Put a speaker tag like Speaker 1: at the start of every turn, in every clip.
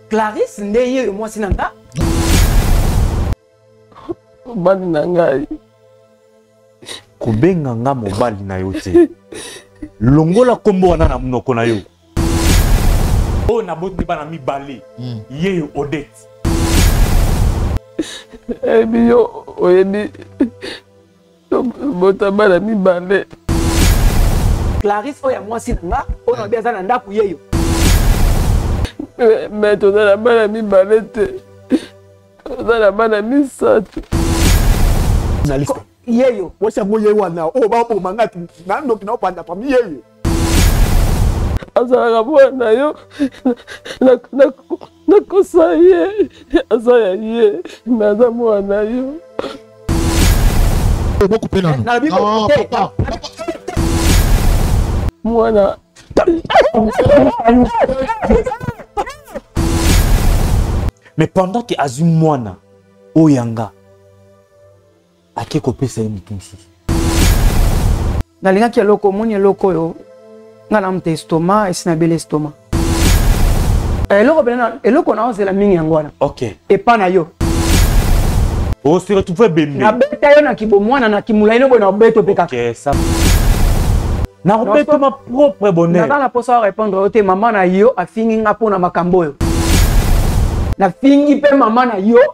Speaker 1: Clarisse ndeye moi sinanga.
Speaker 2: Mobali na ngai.
Speaker 3: Kobenga nga mobali na yo te. Longola kombo wana na munoko na yo. Oh na boti bana mibale. Ye Odette.
Speaker 2: Ebi yo oyebi. Bota bana mibale.
Speaker 1: Clarisse oya moi sinanga, ona biaza na ndaku yeyo.
Speaker 2: Mais tu as la balle à mi balette. Tu as la balle à mi saute.
Speaker 1: Yeyo.
Speaker 4: Moi, c'est moi, Yewana. Oh, bah, pour manga, non, non, pas de la famille.
Speaker 2: Azara bwana yo. Na kosaye. Azaya ye. Naza mwana yo.
Speaker 4: Beaucoup plus long. Non, papa.
Speaker 2: Mwana.
Speaker 3: Mais pendant que Azum Mwana, Oyanga, ake kopesa ye mutu mosusu.
Speaker 1: Nalingaki eloko moni eloko yo. Nga na mte estoma esina bele estoma. Eloko bena eloko na ozela mingi yango wana.
Speaker 3: OK.
Speaker 1: Epa na yo.
Speaker 3: O se retrouver bembe.
Speaker 1: Na beta yo na kibomwana na kimula ino bona beto peka.
Speaker 3: OK, ça. Na robeto ma propre bonheur.
Speaker 1: Na posa répondre au te maman na yo afingi nga pona makambo yo. Na fingi pe maman na yo.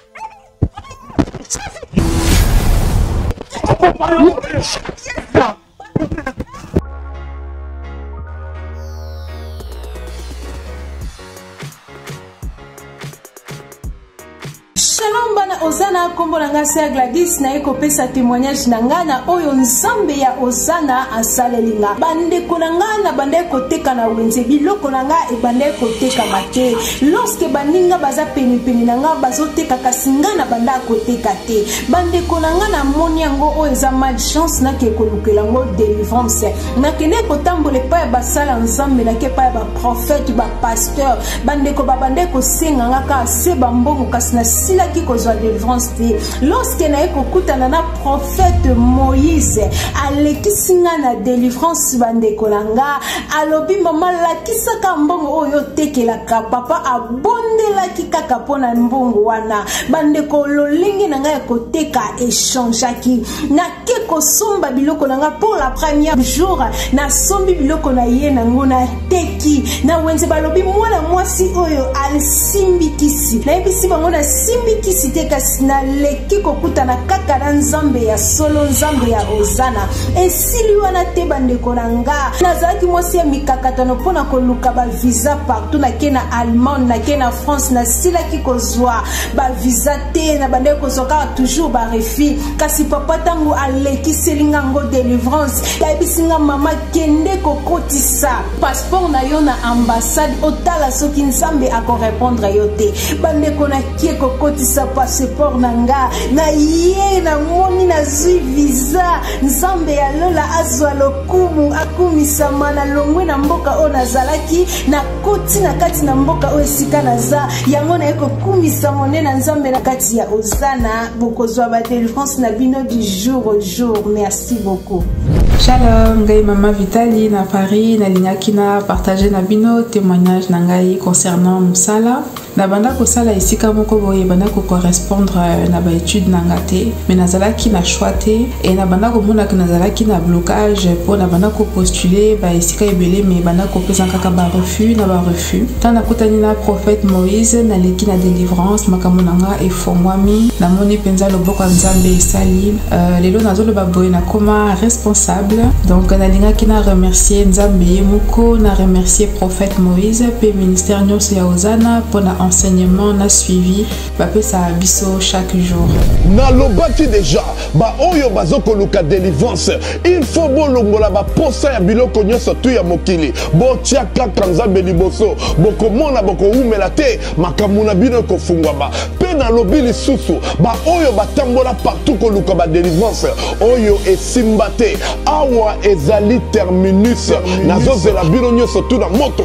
Speaker 5: Shalom bana Ozana kombo na ngase Gladys na eko pesa témoignage na ngana oyo nzambe ya Ozana asalelinga bande konanga na bande koteka na wenze biloko nanga e bande koteka mate lorsque baninga baza peni na nga bazoteka kasinga na banda koteka te bande konanga na moni yango oyo eza malchance na ke kolukela ngo délivrance na kene kotambole pa basala nzambe na ke pa ba prophète ba pasteur bande ko babande ko senga nga ka se bambongo kasina sila ki kozwa délivrance te lorsque na ekokutana na prophète Moïse alekisinga na délivrance bande kolanga alobi mama lakisaka mbongo oyo tekelaka papa abondelaki kaka pona mbongo wana bande kololingi na nga ekoteka échangeaki na ke kosomba biloko na nga pour la première jour na sombi biloko na ye nango na teki na wenze balobi mwana mwasi oyo alisimbikisi na ebisi bango na simbikisi te kasi na leki kokutana kaka na nzambe ya solo nzambe ya Ozana esili wana te bandeko na nga nazalaki mwasi ya mikakatano mpona koluka bavisa partout nake na Allemagne nake na France nasilaki kozwa bavisa te na bandeko kozwa kaka toujours barefi kasi papa tango alekiselinga ngo délivrance yayebisinga mama kende kokotisa passeport na yo na ambassade otala soki nzambe akorépondre yo te bandeko na kie kokotisa passeport na nga na ye na moni nazwi visa nzambe ya lola azwa lokumu akumisama na longwe na mboka oyo nazalaki na koti na kati na mboka oyo esika naza yango na ye kokumisa mone na nzambe na kati ya Ozana bokozwa ba délivrance na bino du jour au jour. Merci beaucoup.
Speaker 6: Shalom, ngai Mama Vitali na Paris, na lignaki na partager na bino témoignage na ngai concernant Musala. Na banda ko sala isika moko boye banda ko correspondre na ba étude na ngate, mais nazalaki na choix te et na banda ko mona que nazalaki na blocage pour na banda ko postuler ba isika ebele mais banda ko pesa kaka ba refus na ba refus. Tant na kotani na prophète Moïse na leki na délivrance makamona nga e fongwami na moni penza loboko nzambe esali lelo nazolo ba boye na koma responsable. Donc na lingaki na remercier nzambe yemoko na remercier prophète Moïse pe ministère nyonso ya Ozana pour na enseignement na suivi bapesa biso chaque jour.
Speaker 7: Na lobaki déjà ba oyo bazoko luka délivrance il faut bolongola ba posa ya biloko nyonso tu ya mokili botia kaka nzambe liboso bokomona bokoumela te makambo na bino kofungwama pe na lobi lisusu ba oyo batambola partout koluka ba délivrance oyo esimba te awa ezali terminus nazozela bino nyonso tu na moto.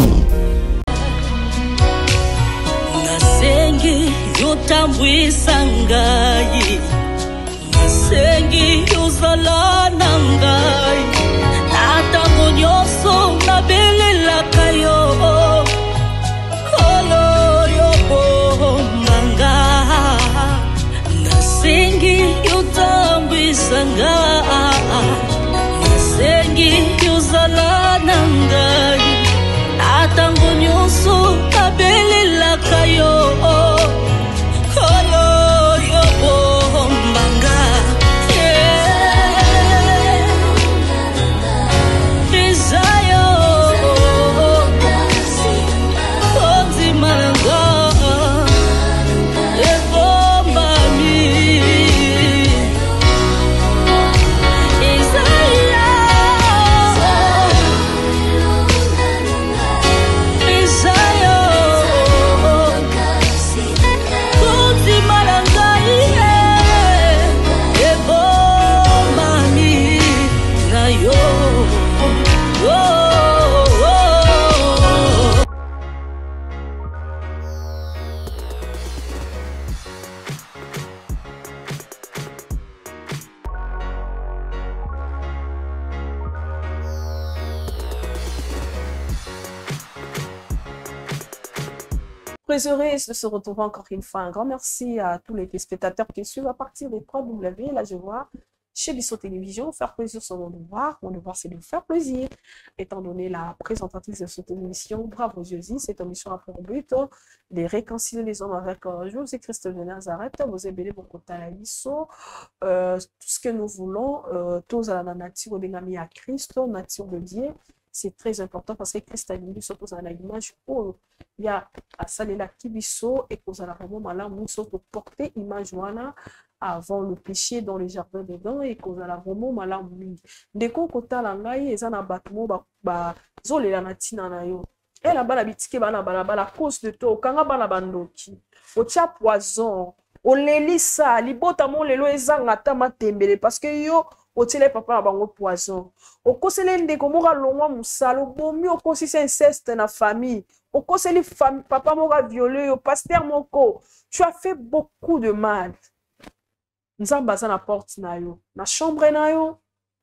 Speaker 8: Yotambwisa ngai nasengi yozala na ngai natango nyonso nabelelaka yo kolo
Speaker 5: Très heureuse de se retrouver encore une fois. Un grand merci à tous les téléspectateurs qui suivent à partir des 3W. Là, je vois chez Bissot Télévision, faire plaisir sur mon devoir. Mon devoir, c'est de vous faire plaisir. Étant donné la présentatrice de cette émission, bravo Jésus, cette émission a pour but de réconcilier les hommes avec Jésus-Christ de Nazareth. Vous aimez mon côté à la Bissot. Tout ce que nous voulons, tous à la nature de l'ami à Christ, nature de Dieu. C'est très important parce que Christ a mis surtout dans l'image où il y a à salela kibiso et qu'on a vraiment malin nous surtout porter image voilà avant le péché dans le jardin dedans et qu'on a vraiment malin mingi dès qu'on kota la ngai et ça na batmo ba zolela na tina na yo et là bas la bitike bana bala cause de to kanga bana bandoki o tia poison o lelisa libota mo lelo ezanga ta matembele parce que yo otile papa na bango poison okosele ndeko moka longwa musalo bomi okosisi inceste na famille okoseli papa moka violé yo pasteur moko tu as fait beaucoup de mal nzamba za na porte na yo na chambre na yo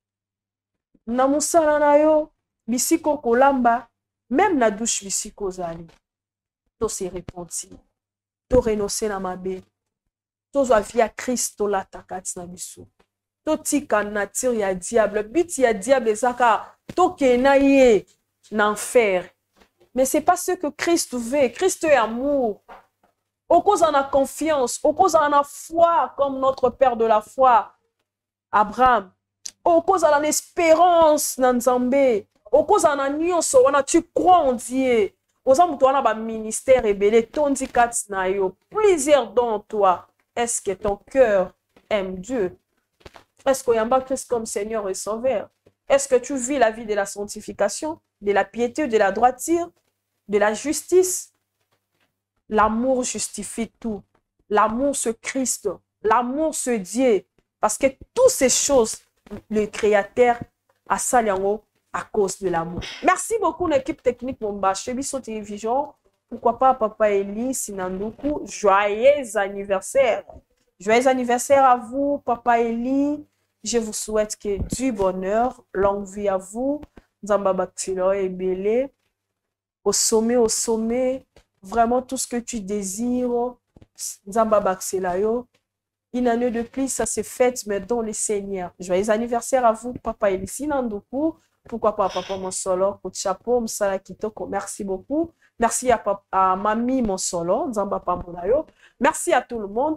Speaker 5: na musala na yo bisiko kolamba même na douche bisiko zali to se repentir to renoncer na mabe to zo via Christ to la takati na biso totika nature ya diable but ya diable ezaka tokena ye n'enfer mais c'est pas ce que Christ veut. Christ est amour au cause en a confiance au cause en a foi comme notre père de la foi Abraham au cause en a espérance na Nzambe au cause en a nyonso wana tu crois en Dieu aux hommes toi na ba ministère rebelle tondi kati na yo plusieurs dans toi est-ce que ton cœur aime Dieu? Est-ce qu'il y a un Christ comme Seigneur et Sauveur? Est-ce que tu vis la vie de la sanctification, de la piété, de la droiture, de la justice? L'amour justifie tout. L'amour se Christ, l'amour se Dieu. Parce que toutes ces choses, le Créateur a saliango à cause de l'amour. Merci beaucoup l'équipe technique Momba, chez Bissot Télévision. Pourquoi pas Papa Eli, Sinandoukou, joyeux anniversaire. Joyeux anniversaire à vous, Papa Eli. Je vous souhaite que du bonheur, longue vie à vous. Nzamba Baktilo et Belé. Au sommet, vraiment tout ce que tu désires. Nzamba Baktilo. Une année de plus, ça s'est fait, mais dans le Seigneur. Joyeux anniversaire à vous, Papa Elissi Nandoku. Pourquoi pas Papa Monsolo, pour chapeau, Msala Kitoko. Merci beaucoup. Merci à Mamie Monsolo, Nzamba Pamolayo. Merci à tout le monde.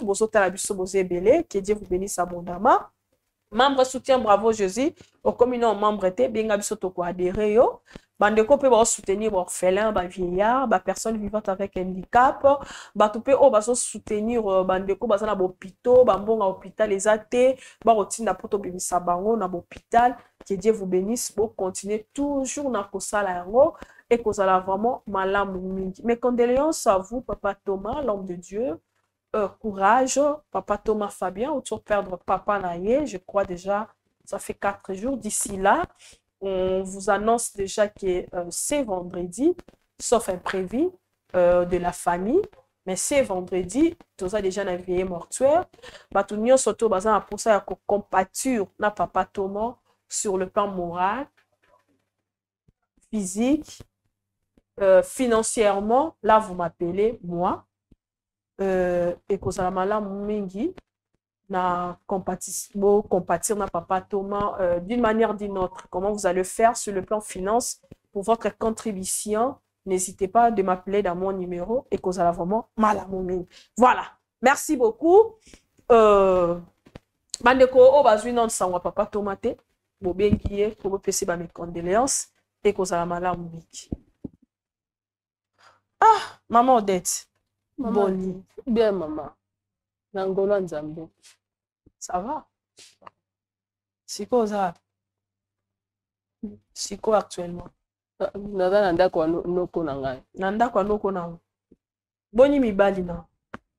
Speaker 5: Que Dieu vous bénisse abondamment. Membre soutien, bravo Jésus. Au communion membre était, bien abisoto ko adhérer yo. Bandeko peut soutenir orphelin, vieillard, personne vivante avec handicap. Tout peut soutenir bandeko bazana hôpital, bambonga hôpital les athées, rotina poto bimisa bango na hôpital. Que Dieu vous bénisse pour continuer toujours na kosala yango et kozala vraiment malamu mingi. Mes condoléances à vous Papa Thomas, l'homme de Dieu. Courage, Papa Thomas Fabien, autour de perdre Papa Naye, je crois déjà, ça fait 4 jours. D'ici là, on vous annonce déjà que c'est vendredi, sauf imprévu de la famille, mais c'est vendredi, tout ça déjà dans le vieil mortuaire. Tout le monde surtout pour ça compatir na Papa Thomas sur le plan moral, physique, financièrement. Là, vous m'appelez, moi. Et que ça m'a mingi na compatir na Papa Thomas d'une manière ou d'une autre. Comment vous allez faire sur le plan finance pour votre contribution? N'hésitez pas de m'appeler dans mon numéro et que ça vraiment mal à mon mingi. Voilà. Merci beaucoup. Bandeko o bazui non sangwa Papa Thomas te bo bengiye pour vous passer mes condoléances et que ça mal à mon mingi. Ah, maman Odette. Boni.
Speaker 2: Bien, maman. Nangolo Nzambe.
Speaker 5: Ça va? Siko ça? Siko actuellement?
Speaker 2: Naza nanda kwa noko na ngai.
Speaker 5: Nanda kwa noko na. Boni mibali na.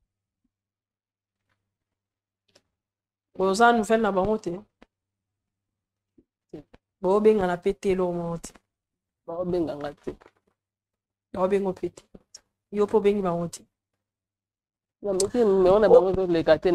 Speaker 5: Oza nouvelle na bango te. Bo benga na pété lo monte.
Speaker 2: Bo benga ngate.
Speaker 5: Bo benga pété. Yo po bengi bango te.
Speaker 2: Mais on a besoin de les gâter,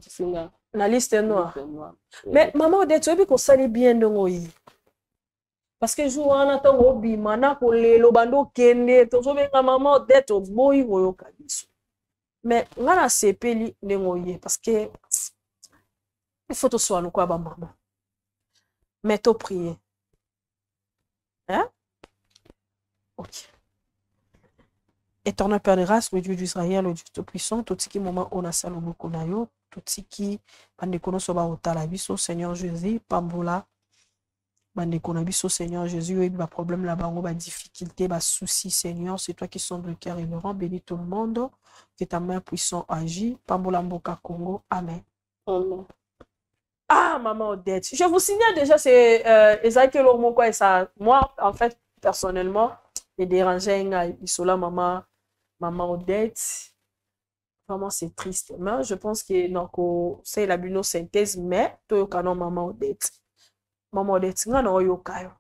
Speaker 5: la liste noire. Mais maman, Odette, tu veux qu'on s'allie bien de moi.
Speaker 2: parce que jour wana ntango obima na kolelo bando okende tozobenga mama Odette oboyi koyoka biso mais nga nasepeli ndenge oye parce que il faut tosala lokola bamama mais toprier hein? Ok. Éternel Père de race, le Dieu d'Israël, le Dieu Tout-Puissant, tout ce qui moment on a salomo konayo, tout ce qui bandekono soba otala biso, Seigneur Jésus, pambola, bandekono biso, Seigneur Jésus, et ba problème là-bas, ba difficulté, ba souci, Seigneur, c'est toi qui sondes le cœur et le rend, bénis tout le monde, que ta main puissante agit, pambola mboka Congo, Amen.
Speaker 9: Amen.
Speaker 2: Ah, maman Odette, je vous signale déjà, c'est Esaïe Lomoko et ça, moi, en fait, personnellement, les dérangeait, ils sont là, maman Odette. Vraiment, c'est triste. Mais je pense que c'est la synthèse, mais tu as maman Odette. Maman Odette, tu as yokayo.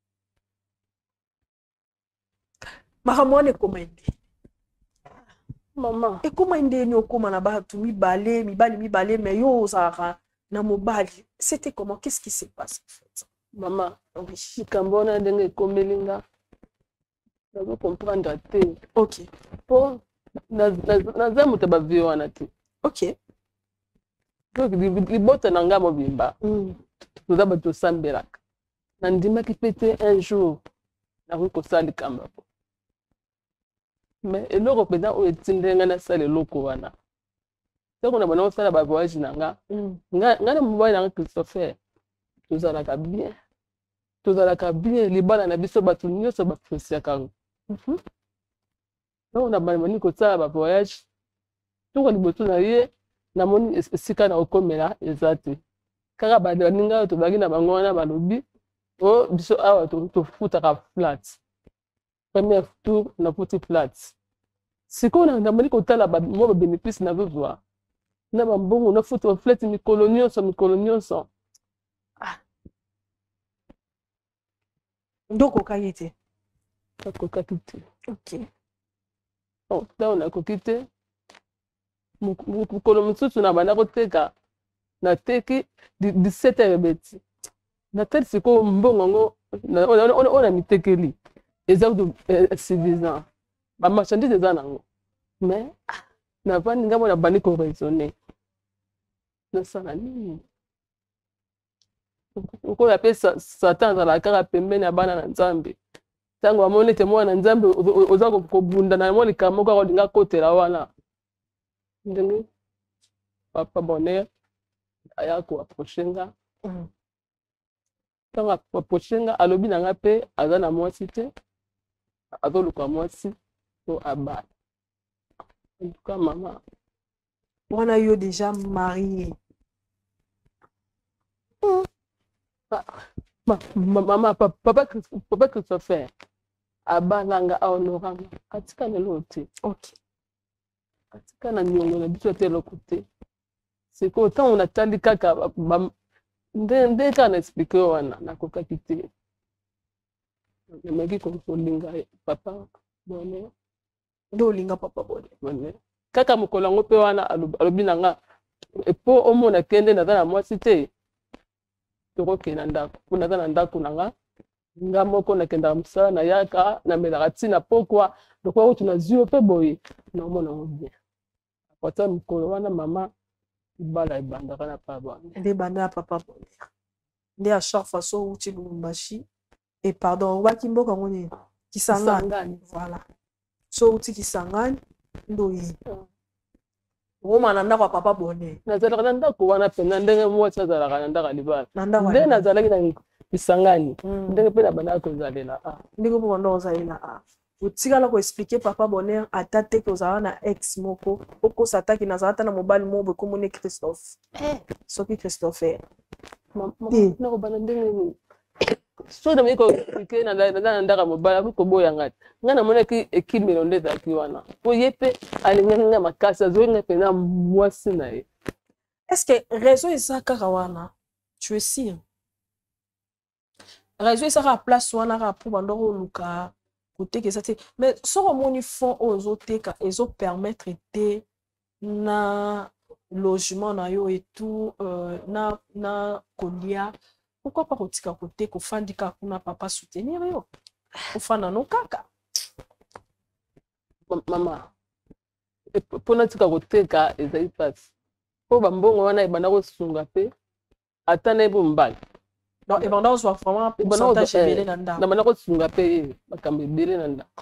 Speaker 2: Maman, ne commande.
Speaker 9: Maman.
Speaker 2: Et comment est-ce que tu mi balé, mais yo, ça na mobali. C'était comment? Qu'est-ce qui s'est passé?
Speaker 9: Maman, oui. Si Cambona dengue komelinga. Je veux comprendre.
Speaker 2: Ok.
Speaker 9: Pour naza muta ba viwana te.
Speaker 2: Ok.
Speaker 9: Donc libota nanga mobimba. Nous avons tout sambelaka. Nandima ki pété un jour na ko sali kamba. Mais eloko peda o etindenga na sale loko wana. Soko na bana sala ba voyage nanga. Nga na mobile nanga Christopher. Tozalaka bien. Tozalaka bien libala na biso batu nyonso ba fosia kango. Donc on a mani ko sala ba voyage. Toko liboto na ye na moni esika na okomela ezate. Kaka ba ninga to bagi na bango wana balobi o biso awa to futaka flat. Premier tour na petit flat. Siko na mani ko tala ba mo bénéfice na vivre. Na ba mbongo na futu flat mi colonioso.
Speaker 2: Ah. Donc okayete.
Speaker 9: Kokakite.
Speaker 2: Ok.
Speaker 9: Oh, là on a kokite. Mukolo mutsutu na bana koteka. Na teki 17h beti. Na tel siko mbongo ngo on a mitekeli. Exact suffisant. Ba marchandise za nango. Mais na vani ngamo na bani ko raisonner. Na sana nini? Uko ya pesa Satan za la kara pembeni ya bana na Nzambe. Tango amone te mwana Nzambe oza ko bunda na moni kamoko ko linga kotela wana. Ndenge papa bonheur aya ko approchenga. Tango approchenga alobi na ngape aza na mwasi te. Azoluka mwasi to aba. En tout cas maman.
Speaker 2: Wana yo déjà marié.
Speaker 9: Maman, papa Christopher, abalanga aonoranga, katika nelote.
Speaker 2: Ok.
Speaker 9: Katika na nyongo na biso te lokote. C'est que autant on a tali kaka nde kana expliquer wana na kokaki te. Meki konsolinga papa bonheur.
Speaker 2: Do linga papa bonheur.
Speaker 9: Kaka mokolo ngo pe wana alobi nanga epo omona kende na na mwasi te. Toko na ndako kuna na ndako nanga nga moko na kenda msala na yaka na melaka tina pokwa lokwa tunazio pe boye na mona bien apata mkolo wana mama ibala ibanda kana papa
Speaker 2: nde banda papa bonheur nde à chaque fois so uti lumbashi et pardon waki mboka ngoni Kisangani voilà so uti Kisangani ndo yi Roma nanda kwa papa bonheur.
Speaker 9: Nazalaka nanda ko wana pena ndenge mwasi azalaka nanda ka libala. Nde nazalaki na Kisangani. Ndenge pe na bana ko zalela.
Speaker 2: Ndenge po ndo zalela. Utikala ko expliquer papa bonheur atate ko za na ex moko. Oko sataki na zata na mobile mobo ko mone Christophe. Soki Christopher.
Speaker 9: Na ko bana ndenge ni. So na miko ke na ndaka mobile ko boya ngati. Ngana mona ki ekimelo ndeza ki wana. Po yepe alinga makasa zoinga pena mwasi na ye.
Speaker 2: Est-ce que réseau ezaka kawana? Tu es sûr? Réseau ezaka place wana ka pour bandoko luka côté que ça te mais so moni fond aux teka ezo permettre te na logement na yo et tout na kolia pourquoi pas kotika côté ko fandika kuna papa soutenir yo ofana no kaka
Speaker 9: mama pona tika koteka ezali pasi po bambongo wana ebanda kosunga pe ata na ebo mbali
Speaker 2: donc ebanda ozwa vraiment pourcentage ebele na ndako
Speaker 9: na banda kosunga pe makambo ebele na ndako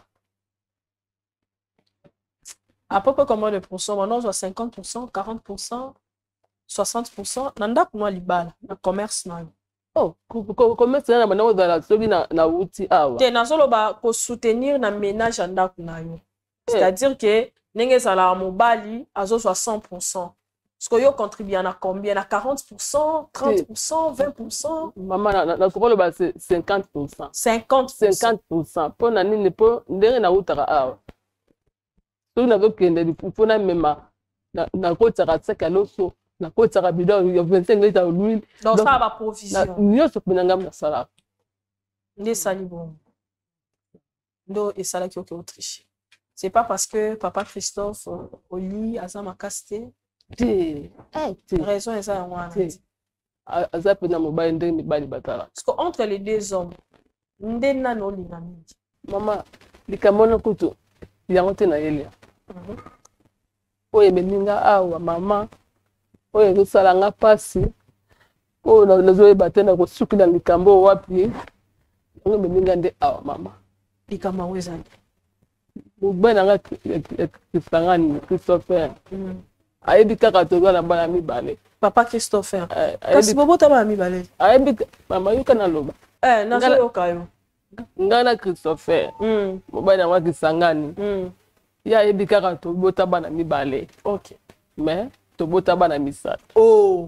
Speaker 2: à peu près combien de pourcents maintenant ozwa 50%, 40%, 60% na ndako no libala na commerce na yo.
Speaker 9: Oh, commerce na banda kozala soki na wuti awa
Speaker 2: te nazoloba ko soutenir na ménage ya ndako na yo. C'est-à-dire que ndenge ezala mobali azozwa 100%. Est-ce que yo contribue à combien? À 40%, 30%, 20%?
Speaker 9: Maman, na kokoloba c'est 50%. 50%. Po na nini po ndenge na utaka awa. Soki nazokende po na mema na kotaka tsaka loso na kotaka bidon ya 25 litres d'huile.
Speaker 2: Donc ça va provision.
Speaker 9: Nyonso pena ngam na sala.
Speaker 2: Nde sali bon. Ndo esala ki oke Autriche. C'est pas parce que papa Christophe Oli azama kaste. Raison eza wana.
Speaker 9: Aza pena mobile ndenge mibali batala.
Speaker 2: Parce que entre les deux hommes, nde nano linga mingi.
Speaker 9: Mama, likamona kutu yango te na yelia. Oye beninga awa mama. Oye kusala nga pasi. Oye nazoyeba te na kosuki na likambo wapi. Yango beninga nde awa mama.
Speaker 2: Likama wezani.
Speaker 9: Mubena nga Kisangani Christopher. Ayebi kaka toza na bana mibale.
Speaker 2: Papa Christopher. Kasi bobo ta bana mibale.
Speaker 9: Ayebi mama yuka na loba.
Speaker 2: Nazo yoka yo.
Speaker 9: Ngana Christopher. Mubena nga Kisangani. Ya ayebi kaka tobota bana mibale.
Speaker 2: OK.
Speaker 9: Mais tobota bana misato.
Speaker 2: Oh.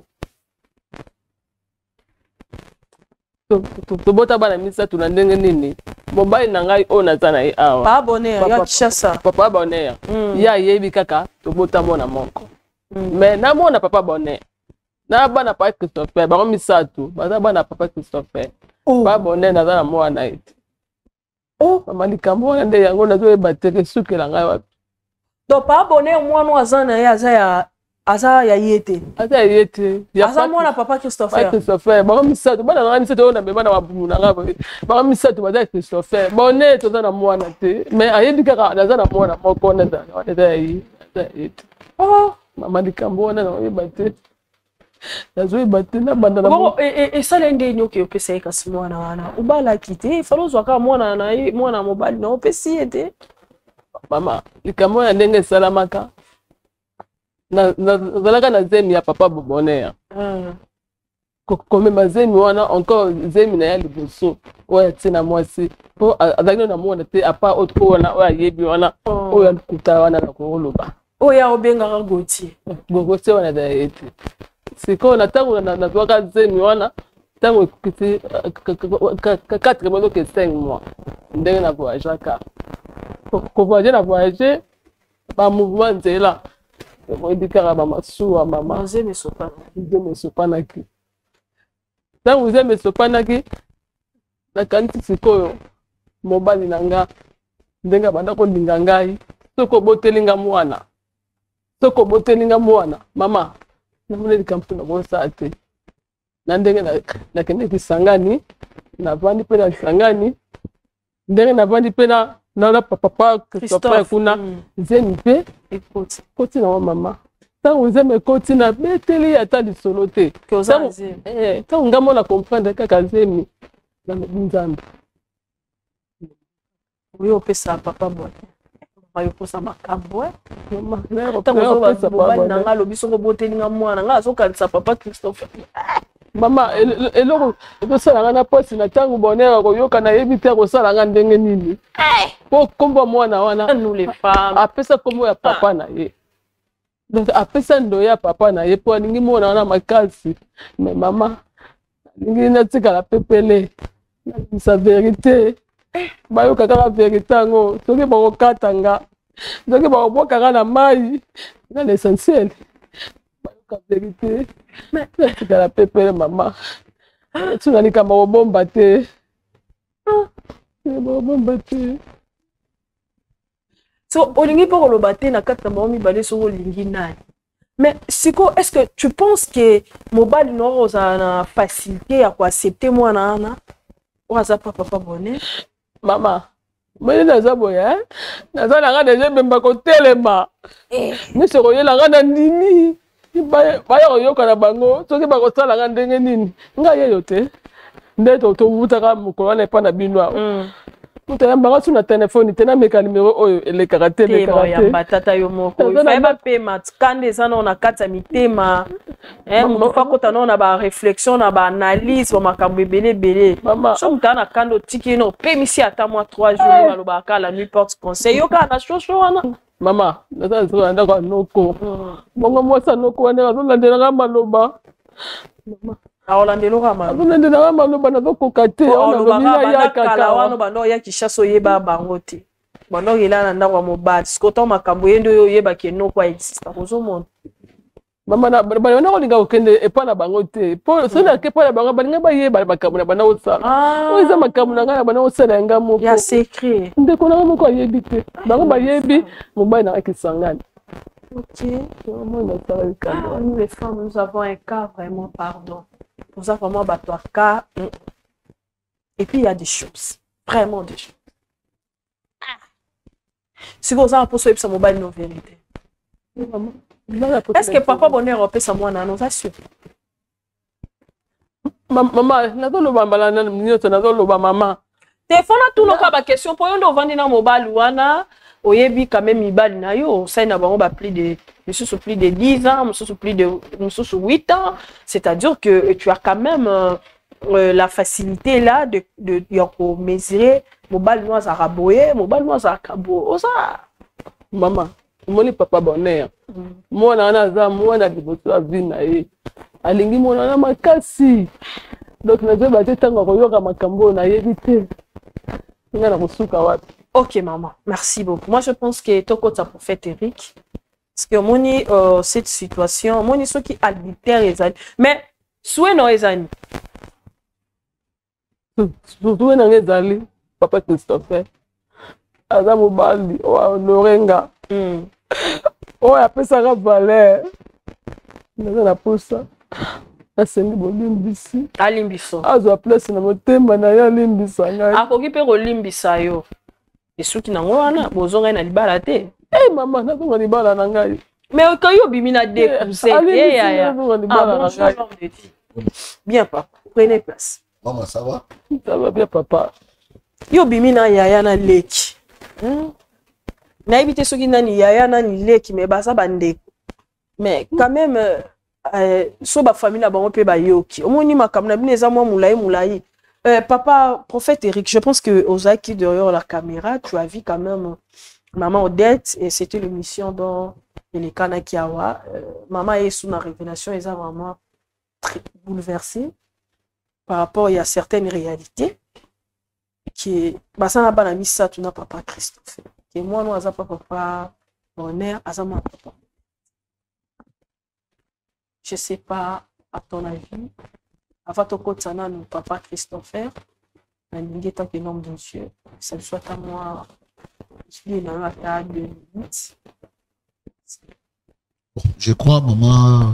Speaker 9: Tobota bana misato na ndenge nini? Mobile na ngai ona tana ye awa.
Speaker 2: Papa Bonheur ya Kishasa.
Speaker 9: Papa Bonheur. Ya yebi kaka tobota mona moko. Mais na mona papa Bonheur. Na bana papa Christopher, ba misato, ba bana papa Christopher. Papa Bonheur na za na mwana ete. Oh, mama likambo na nde yango na zo ebateke sukela ngai wapi.
Speaker 2: Donc Papa Bonheur mwana azana ya aza ya yete.
Speaker 9: Aza yete.
Speaker 2: Aza mwana papa Christopher.
Speaker 9: Papa Christopher, ba misato, bana na misato na beba na babumu na ngabo. Ba misato ba Christopher. Bonheur to za na mwana te. Mais ayebi kaka na za na mwana moko na za. Aza yete. Oh, mama likambo na ebate. Nazo ebate na banda na.
Speaker 2: Bon et ça l'ende nyoke opesa kasi mwana wana. Ubala kite, falo zwaka mwana na mwana mobali na opesi ete.
Speaker 9: Mama, likambo na ndenge salamaka. Zalaka na zemi ya papa Bonheur. Comme ma zemi wana encore zemi na ya liboso. Oya tina mwasi. Po azalino na mwana te apa autre wana oya yebi wana. Oya kuta wana na koloba.
Speaker 2: Oya obenga Gautier.
Speaker 9: Gautier wana da ete. Siko na tango na twaka zemi wana. Tango kiti 4 mois que 5 mois. Ndenge na voyage ka. Ko voyage na voyage ba mouvement nzela. Moi dikara ba masuwa mama.
Speaker 2: Nzeme
Speaker 9: sopana ki. Tango nzeme sopana ki. Na kanti sikoyo mobali nanga ndenga banda ko linga ngai. Soko botelinga mwana. Mama. Na mune likampu na bosa ate. Na ndenge na kende Kisangani. Na vandi pe na Kisangani. Ndenge na vandi pe na papa Christopher kuna nzemi pe
Speaker 2: écoute
Speaker 9: koti na mama tango nzemi koti na beteli ata lisolo te tango ngamo na comprendre kaka nzemi na nzambe
Speaker 2: oyo pesa papa bon mayo posa makambo
Speaker 9: mama
Speaker 2: tango pesa papa na ngalo biso ko boteli nga mwana nga azokalisa papa Christopher.
Speaker 9: Mama eloko etosala nga na posi na tango Bonheur koyoka na yebi te kosala nga ndenge nini po kombo mwana wana
Speaker 2: nous les femmes
Speaker 9: apesa kombo ya papa na ye donc apesa ndo ya papa na ye po alingi mwana wana makasi mais mama alingi natikala pepele sa vérité bayoka kaka vérité yango soki bakokata nga soki bakobwaka na mai na l'essentiel bayoka vérité natikala pepele mama tuna likambo kobomba te
Speaker 2: so olingi mpo koloba te na kati na bango mibale soko olingi nani Mais Siko, est-ce que tu penses que mobile non a facilité à accepter moi nana? Ou à papa bonnet?
Speaker 9: Maman, moi naza boya, naza la rade je même pas côté les ma. Mais c'est royé la rade ndimi. Ba yo kana bango, soki ba ko sala la ndenge nini. Nga ye yote. Ndeto to butaka mukolo na pa na binwa. Mutaya mbanga suna téléphone tena meka numéro oyo ele karaté le karaté.
Speaker 2: Ya batata yo moko. Il ba pe mat kande sana na kata mitema. Mufa kota na ba réflexion na ba analyse ba makambo belé. Mama, so mutana kando tiki no pe misi ata moi 3 jours baloba kala nuit porte conseil. Yo kana chocho wana.
Speaker 9: Mama, nata zo anda kwa noko. Bongo mosa noko wana zo landela maloba. Mama.
Speaker 2: Aolandelo kama.
Speaker 9: Aolandelo maloba na zo kokate.
Speaker 2: Ona kala wana bando ya kishaso yeba bango te. Bando ila na ndako mobile. Sikoto makambo yendo yo yeba ke no kwa existe. Ozo mon.
Speaker 9: Mama na bana kolinga okende epa na bango te. Po sona ke pa na bango balinga ba yeba makambo na bana osala. O eza makambo na ngana bana osala nga moko.
Speaker 2: Ya secret.
Speaker 9: Ndeko na moko yebi te. Bango ba yebi mobile na kisangani.
Speaker 2: OK. Nous les femmes nous avons un cas vraiment pardon. Nous avons vraiment battu un cas. Et puis il y a des choses. Vraiment des choses. Si vous avez un peu de mobile, nos vérités. Est-ce que papa bonheur repère sa moi non assure?
Speaker 9: Maman, nazo loba mbala na minyoto nazo loba maman.
Speaker 2: Téléphone a tout le cas question pour yon vendre na mobile wana oyebi quand même ibali na yo ça na bango ba plus de monsieur plus de 10 ans, monsieur plus de 8 ans, c'est-à-dire que tu as quand même la facilité là de mesurer mobile noir araboye, mobile noir akabo. Ça
Speaker 9: maman, moni papa bonheur. Moi na za moi na liboso a vie na ye. Alingi mona na makasi. Donc nazo ba tetanga ko yoka makambo na yebite. Ngana kusuka wapi?
Speaker 2: OK maman, merci beaucoup. Moi je pense que toko ta prophète Eric parce que moni cette situation, moni ceux qui albitaire ezali. Mais soué no ezali.
Speaker 9: Soué na ezali papa Christopher. Aza mobali o Lorenga. Oh apesa ka valeur. Naza posa. Asengi bolimbisi.
Speaker 2: Alimbiso.
Speaker 9: Azo place na motema na ya limbisa ngai.
Speaker 2: Akoki pe ko limbisa yo. Esuki nango wana bozonga na libala te.
Speaker 9: Eh mama nazonga libala na ngai.
Speaker 2: Mais quand yo bimina décousé ya. Bien papa, prenez place.
Speaker 10: Maman ça va?
Speaker 9: Ça va bien papa.
Speaker 2: Yo bimina ya na leki. Na éviter soki nani ya nani leki mais basa bande. Mais quand même so ba famille na bango pe ba yoki. Omoni makambo na bineza mwa moulayi. Papa, prophète Eric, je pense que Ozaki derrière la caméra, tu as vu quand même Maman Odette, et c'était l'émission dans les Kanakiawa. Maman est sous la révélation, elle est vraiment très bouleversée par rapport à certaines réalités. Qui ça n'a pas mis ça, tu n'as pas Christophe. Et moi, nous, n'avons pas papa bonheur, azama papa. Je sais pas, à ton avis. Avant ton côté, nous papa Christopher, un tant que nom de Dieu, ça soit à moi,
Speaker 10: je crois, maman,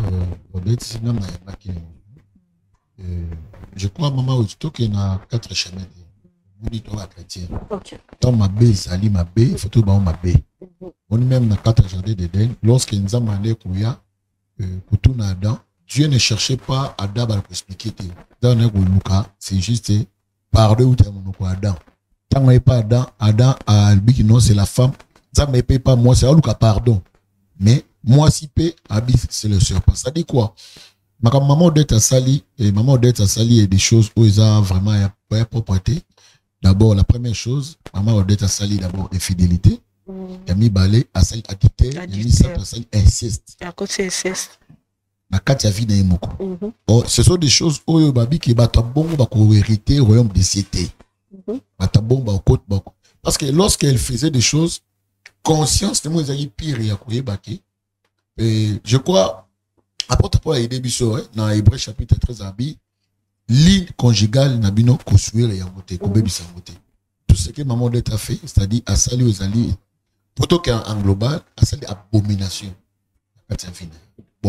Speaker 10: je crois, maman, aussitôt qu'il y a 4 chemins, dans ma baie, Sali, ma baie, il faut tout ma baie. On est même dans 4 jardins d'Éden, lorsqu'il nous a demandé pour tout Adam. Dieu ne cherchait pas Adam pour expliquer. C'est juste pardon ou Adam. Tant que pas Adam a dit non, c'est la femme. Ça ne paye pas moi, c'est un pardon. Mais moi, si paye, c'est le serpent. Ça dit quoi? Ma maman d'être à Sali, et maman d'être à Sali, il y a des choses où ils ont vraiment une propreté. D'abord, la première chose, maman d'être à Sali, d'abord, infidélité. Il y a mis balai, à Sali, adultère, il y a mis ça, à Sali, inceste.
Speaker 2: À cause de inceste.
Speaker 10: Ce sont des choses où qui hériter au royaume des cités. Parce que lorsqu'elle faisait des choses, conscience de moi, pire. Je crois, après la début dans Hébreu chapitre 13, ligne conjugale nabino kosuire ya moté, kobebisa moté. Tout ce que maman d'être a fait, c'est-à-dire à saluer aux alliés, plutôt qu'en global, à saluer abomination.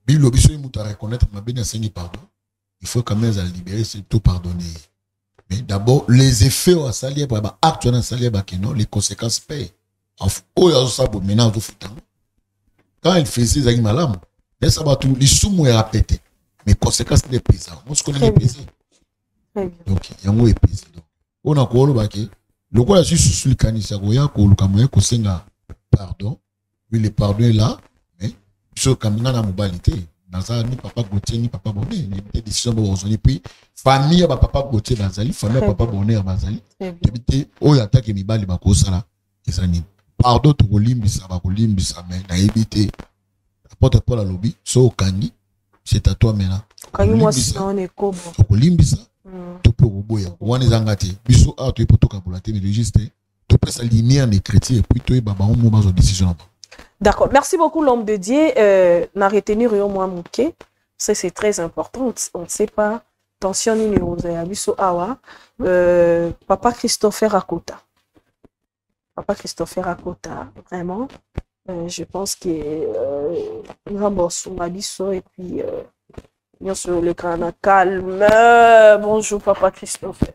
Speaker 10: Bilo biso il muta reconnaître ma bien enseigné pardon. Il faut quand même libérer c'est tout pardonner. Mais d'abord les effets au salier ba acte na salier ba keno les conséquences paient. Oh ya ça bon maintenant tout foutant. Quand il faisait zaki malam, ça va tout les sous est répété. Mais conséquences des paysans. On se connaît les paysans. Donc il y a un épais. On a quoi le baquet. Le quoi je suis sous le canissa goya ko le kamoya ko senga pardon. Oui le pardon est là. So kamina na mobilité naza ni papa Gauthier ni papa Bonnet ni décision bo ozoni puis famille ba papa Gauthier bazali famille papa Bonnet bazali débité oyo attaque mibali ba ko sala ezani pardon to kolimbisa ba kolimbisa mais na éviter apporte pas la lobby so kangi c'est à toi maintenant
Speaker 2: kangi moi sinon on est comme
Speaker 10: to kolimbisa to pe boya wani zangati biso a to poto kabulate mais juste to pe s'aligner en chrétien et puis to ba ba on bazo décision.
Speaker 2: D'accord. Merci beaucoup, l'homme de Dieu. N'a retenu rien moi mouké. Ça, c'est très important. On ne sait pas. Tension numéro awa. Papa Christopher Akota. Papa Christopher Akota, vraiment. Je pense que nous avons Abisso et puis bien sûr le grand calme. Bonjour, Papa Christopher.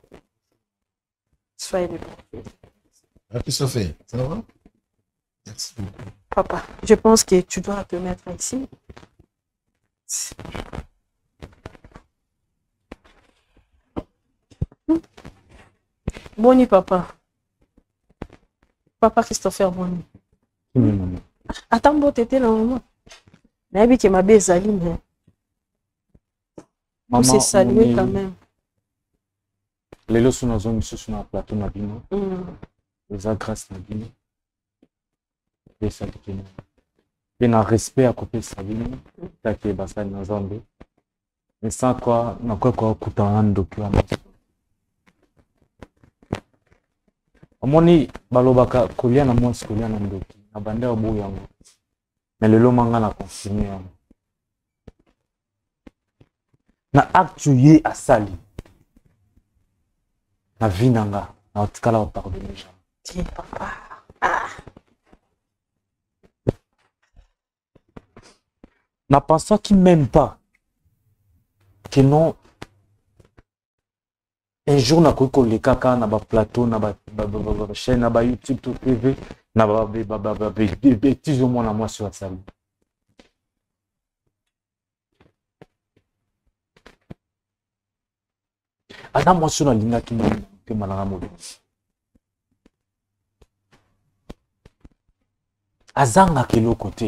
Speaker 2: Soyez le bon.
Speaker 10: Christopher, ça va? Merci beaucoup.
Speaker 2: Papa, je pense que tu dois te mettre ici. Boni, papa. Papa Christopher Boni. Attends, bon, t'étais là, maman. Mais que ma belle Zaline. On s'est salué quand même.
Speaker 3: Les leçons dans une sur un plateau Nabino. Les agrès Nabino. Et na respect à côté Sabine, t'as bassin dans Zambie. Mais sans quoi, n'a quoi coûtant un document. Amoni balobaka kolia na moi kolia na ndoki na bande obo yango. Mais le lomanga na confirmé yango. Na actué à sali. Na vinanga na otikala o pardonner jamais.
Speaker 2: Tiens papa.
Speaker 3: Na pensant qu'il m'aime pas, que non, un jour na koko le kaka na ba plateau na ba chaîne na ba YouTube tout TV na ba bêtises au moins na moi sur la salle. Ana moi sur la ligne qui m'a fait mal à la azanga kelo côté.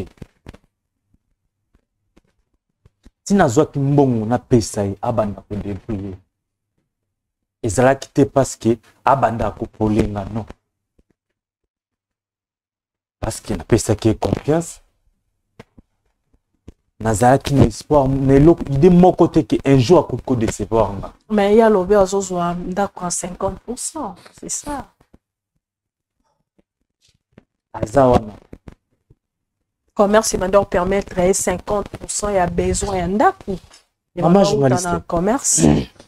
Speaker 3: Si nazwa ki mbongo na pesa ye abanda ko débrouiller ezala kité parce que abanda ko polenga non parce que na pesa ki confiance nazala ki espoir nelo idée mon côté que un jour ko décevoir nga
Speaker 2: mais il y a l'obé azozwa ndako à 50%, c'est ça
Speaker 3: azawana
Speaker 2: commerce il doit permettre 50%, il y a besoin d'un coup.
Speaker 3: Maman journaliste.
Speaker 2: Commerce.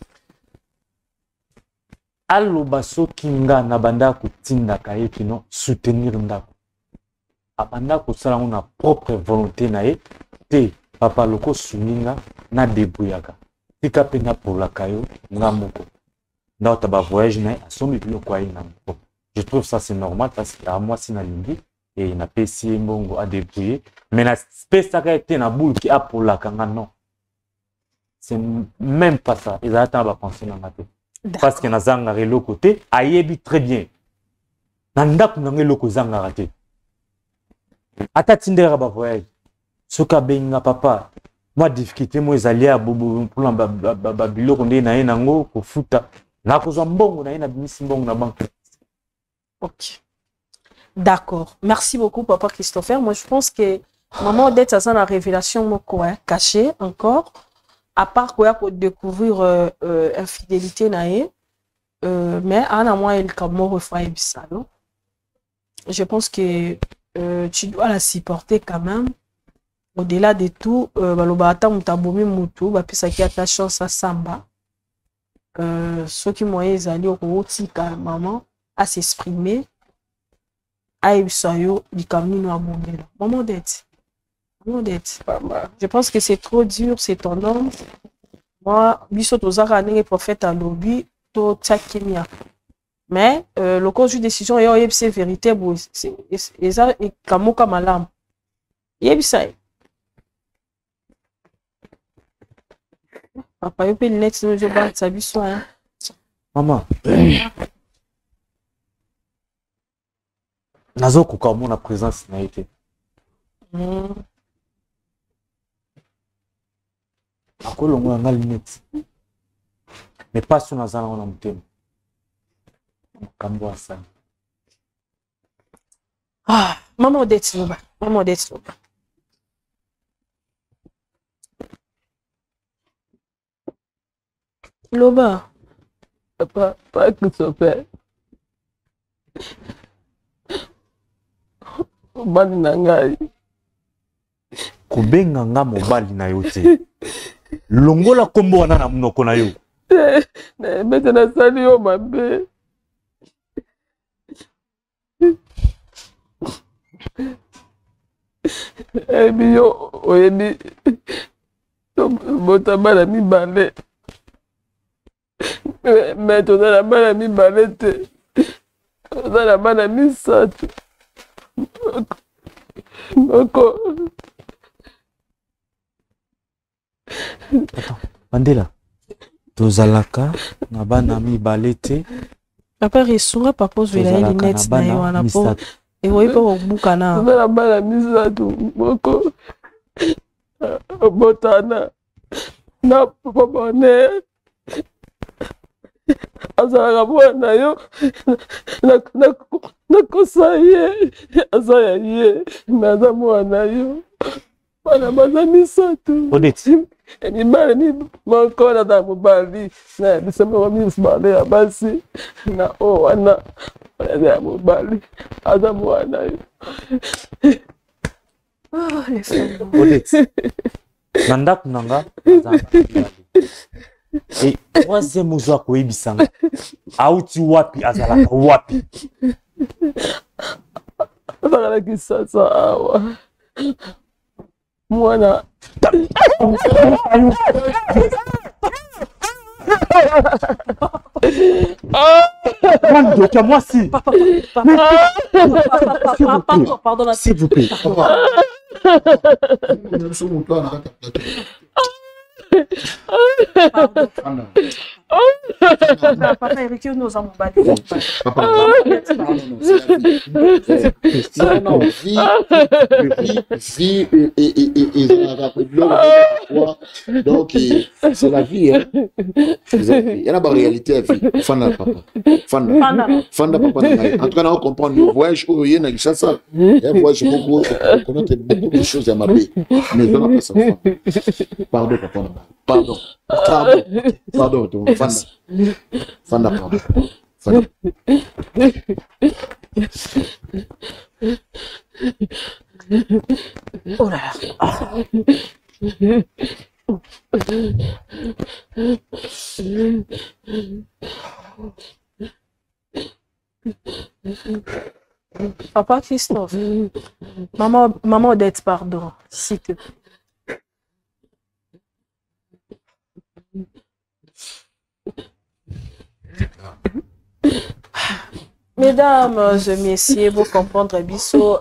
Speaker 3: Allo baso kinga na banda kutinda kaye kino soutenir ndako. Abanda ko sala na propre volonté na ye te papa loko suninga na debuyaka. Tika pena pour la kayo ngamoko. Nda taba voyage na asombi biloko ayi na mpo. Je trouve ça c'est normal parce que à moi sina lingi. Et il n'a pas essayé mbongo à débrouiller mais la espèce a été na boule qui a pour la kanga non c'est même pas ça ils attendent à penser dans la tête parce que na zanga relo côté ayebi très bien nanda kunanga loko zanga raté ata tindera ba voyage soka benga papa moi difficulté moi ezali à bobo pour la biloko ndé na yenango ko futa na kozwa mbongo na yena bimisi mbongo na banque.
Speaker 2: OK. D'accord. Merci beaucoup, Papa Christopher. Moi, je pense que maman Odette, ça, c'est la révélation cachée encore. À part quoi pour découvrir infidélité nae, mais à moi il comme refait ça. Je pense que tu dois la supporter quand même. Au-delà de tout, balobata mutabomi mutu, ba pisa ki ata chance à samba. Ceux qui moyens aller au rotika maman à s'exprimer. Aïe, soyo, du camino à Mondela. Maman d'être. Je pense que c'est trop dur, c'est ton homme. Moi, biso tozaka ndenge prophète à lobby, to tchakimia. Mais le cause de décision est c'est vérité, c'est ça et kamoka malam. Yebisa. Papa yo pe net no je ba sa biso hein.
Speaker 3: Maman. Nazo koka mon présence na été. Akolongo nga limite. Mais pas sur nazana on amtema. Kambo asana.
Speaker 2: Ah, maman Odette Loba. Maman Odette Loba. Loba.
Speaker 9: Pas que son père. Mobali na ngai.
Speaker 3: Kobenga nga mobali na yo te. Longola kombo wana na munoko na yo.
Speaker 9: Na mbete na sali yo mabe. Ebi yo oyebi bota bana mibale. Mais tozala bana mibale te. Tozala bana misato. Moko.
Speaker 3: Attends, Mandela. Tozalaka na bana mibale te.
Speaker 2: Papa resunga papa ozwela ye lunettes na ye wana po ewoyi mpe kobuka na
Speaker 9: tozala bana misato moko obotana na papa bonheur azalaka mwana yo nakosa ye aza ya ye me aza mwana yo bana baza misato mibale moko naza mobali na biso moko mibale ya basi na o wana aza ya mobali aza mwana yo.
Speaker 3: Na ndako na nga et troisième ozo akoyebisanga auti wapi azalaka wapi
Speaker 9: azalaki sasa awa mwana
Speaker 3: moi si.
Speaker 2: Pardon,
Speaker 3: s'il vous plaît.
Speaker 2: Papa Eric, nous avons battu.
Speaker 4: Donc, c'est la vie. Il y en a pas réalité à vie. Fanda papa. Fanda papa. En tout cas, on comprend le voyage où il y a un ça. Il y a un voyage beaucoup. On connaît beaucoup de choses à ma vie. Mais on n'a pas ça. Pardon, papa. Pardon. Pardon. Fanda pardon. Fanda.
Speaker 2: Oh là là. Papa Christophe, maman Odette, pardon, s'il te plaît. Mesdames et messieurs, vous comprendre Bissot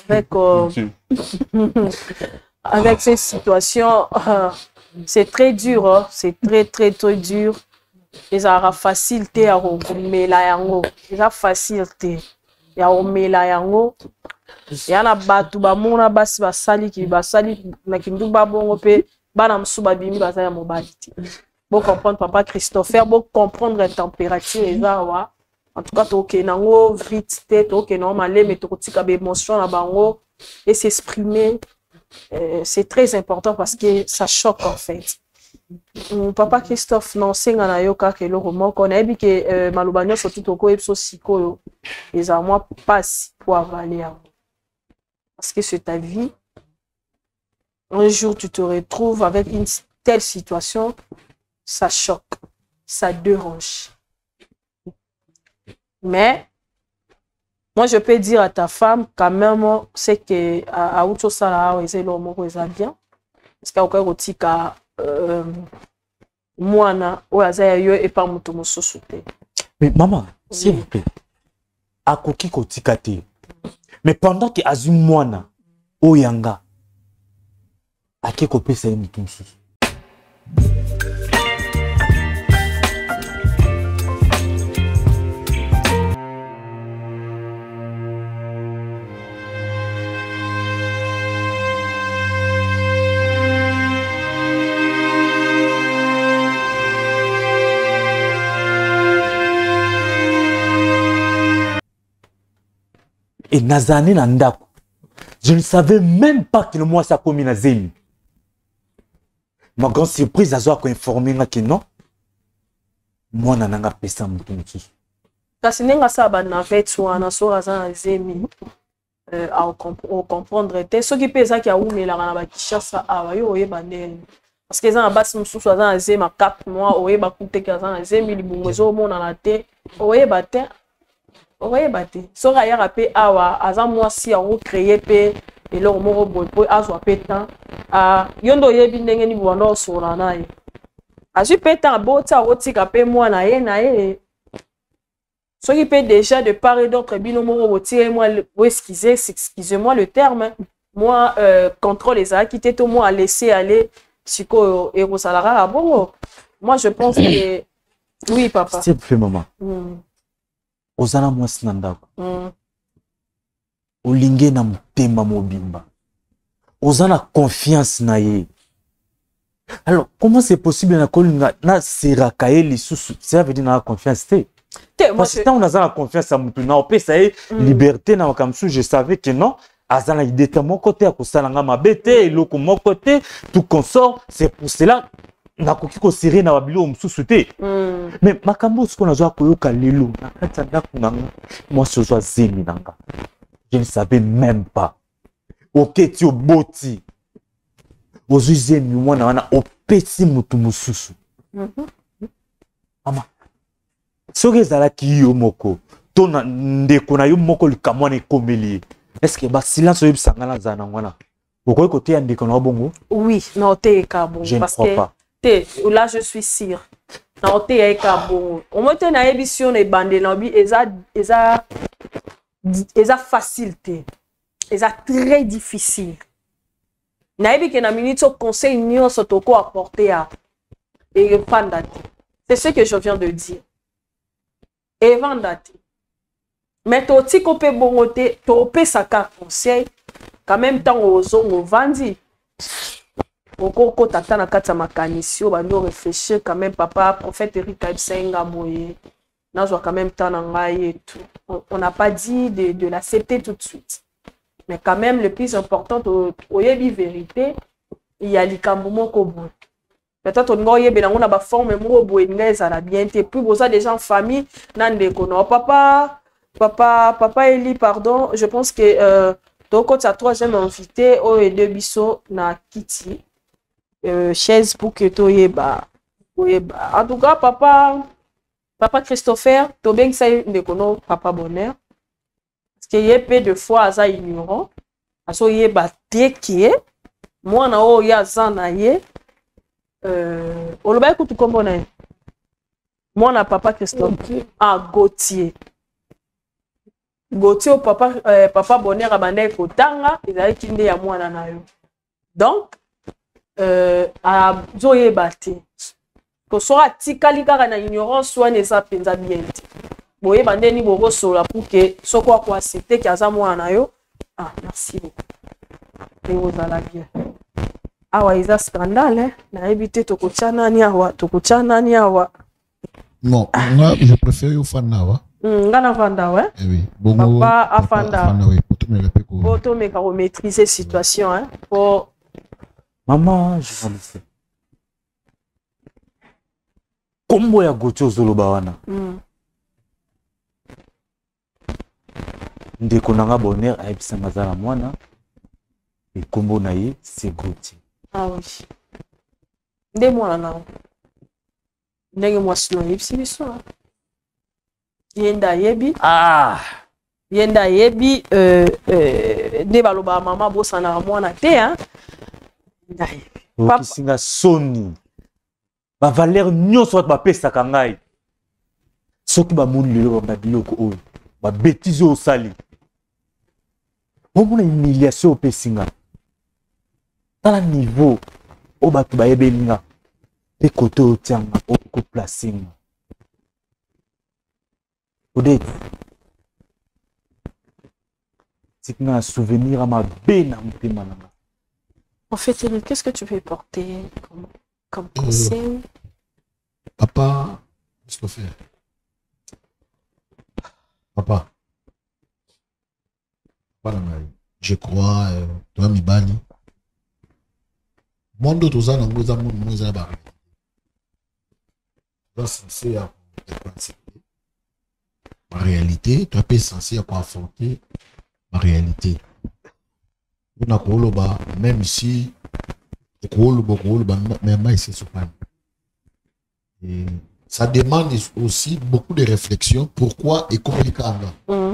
Speaker 2: avec ces situations, c'est très dur, hein? C'est très dur. Ils ont facilité à remela yango, ils ont facilité ya remela yango. Ya na batu ba mona basi basali na kindu ba bongo pe bana msuba bimi bazaya mobali. Bon comprendre papa Christopher, bon comprendre la température et ça wa. En tout cas ok nango vite tête ok normal mais to tika ba émotion na bango et s'exprimer c'est très important parce que ça choque en fait. Papa Christophe non senga na yo ka kelo moko na ebi ke malubanyo surtout toko epso sikoyo les à moi passe pour avaler parce que c'est ta vie. Un jour tu te retrouves avec une telle situation, ça choque, ça dérange. Mais Moi, je peux dire à ta femme, quand même, c'est que à autre chose, ça, c'est l'homme qui est bien. Parce qu'il y a aussi que moi, et pas mon
Speaker 3: mais maman, s'il vous plaît, à koki kotikate. Mais pendant que azum moana, oyanga, à qui kopé c'est un tout sous. Et Nazane Nandako. Je ne savais même pas que le mois ça commis na zemi. Ma grande surprise, Azo a informé que non. Moi, je n'ai pas pensé à tout.
Speaker 2: Parce que nous avons fait ça, zemi. À comprendre. Ce qui peut être que nous avons fait ça, parce que les bas sont sous à zemi 4 mois, ou ba coûté que zemi libungezo mon na te, ou bate. Oye bate so ga ya rapé awa aza moi si on créer pe et le moro boy po azo pétan a yondo yebi ndenge ni bono sora na ye azu pétan bota otika pe moi na ye so qui peut déjà de part et d'autre bino moro botire moi excusez-moi le terme moi contrôle les acquitter tout moi laisser aller siko et rosalara bon moi je pense que oui papa
Speaker 3: c'est plus maman Ozana mwasi na ndako. Olinge na mutema mobimba. Ozana confiance na ye. Alors, comment c'est possible na kolinga na serakaye lisusu? Ça veut dire na confiance te. Parce que on a la confiance à mutu na opesa ye liberté na makamsu, je savais que non. Azana idée de mon côté à kosalanga mabete, eloko mon côté, tout consort, c'est pour cela nakoki ko serrer na babilo msusu te. Mais makambo ce qu'on a koyoka lelo na kati ndako nanga moi ce soit zemi nanga. Je ne savais même pas. OK ti oboti. Ozuzemi mwana wana opesi mutu mususu. Mama. Soki zala ki yo moko to na ndeko na yo moko likamwana ekomeli. Est-ce que ba silence yo bisangana zana ngwana? Okoyi kote ya ndeko na bongo? Oui,
Speaker 2: non te ka bongo.
Speaker 3: Je ne crois pas.
Speaker 2: Là, je suis sûre. On m'a na émission et bande lobby eza facilité. Eza très difficile. Na ebi ke na minute au conseil nyo sotoko apporter à et pandate. C'est ce que je viens de dire. Et vendate. Mais to ti ko pe bongote, to pe saka conseil quand même temps aux on vandi. Oko tata na kata makanisio bando réfléchir quand même papa prophète Eric Absenga moye nazwa quand même temps na ngai et tout on n'a pas dit de l'accepter tout de suite mais quand même le plus important oyebi vérité il y a likambo moko bo peut-être on ngoye be na ba forme mo bo ngeza na bien te plus boza déjà en famille nande kono papa Eli pardon je pense que toko ta troisième invité o et deux biso na kiti chaise pour que tu yeba. En tout cas, papa Christopher, tu bien que ça ne connaît papa bonheur. Parce qu'il y a peu de fois à ça ignorant. À ce yeba teki moi na o ya zana ye. On le va écouter comme on est. Moi na papa Christopher Gauthier. Gauthier papa bonheur abandé kotanga, il a été ndé ya mwana na yo. Donc à zoye bate ko soit tikali kaka na ignorance soit ne sa penza bien boye bande ni boko sola pour que soko kwa accepter ki aza mwana yo merci beaucoup et vous allez bien awa isa scandale na éviter to kochana ni awa
Speaker 10: non moi je préfère yo fanawa
Speaker 2: ngana fanda ouais
Speaker 10: oui bongo
Speaker 2: papa afanda
Speaker 10: oui
Speaker 2: pour to me maîtriser situation hein pour
Speaker 3: maman, je vous le fais. Kombo ya Gauthier ozoloba wana. Ndeko nanga bonheur ayebisa mazala mwana. Et kombo na ye c'est Gauthier.
Speaker 2: Ah oui. Nde mwana na. Ndenge mwasi no yebisi biso. Yenda yebi.
Speaker 3: Ah.
Speaker 2: yenda yebi nde baloba mama bosana mwana te hein.
Speaker 3: Okisinga soni. Ba valeur nyonso ba pesaka ngai. Soki ba moni lelo ba biloko oyo. Ba bêtise au sali. Omona humiliation opesinga. Dans le niveau au batu ba yebelinga. Pe kote otianga oko placinga. Odette. C'est un souvenir à ma belle.
Speaker 2: En fait, qu'est-ce que tu veux porter comme conseil?
Speaker 10: Papa, qu'est-ce qu'on fait? Papa, je crois, toi, Mibali, mon dos, tout ça, nous avons censé ma réalité, tu es censé affronter ma réalité. Même si ça demande aussi beaucoup de réflexion. Pourquoi et comment il y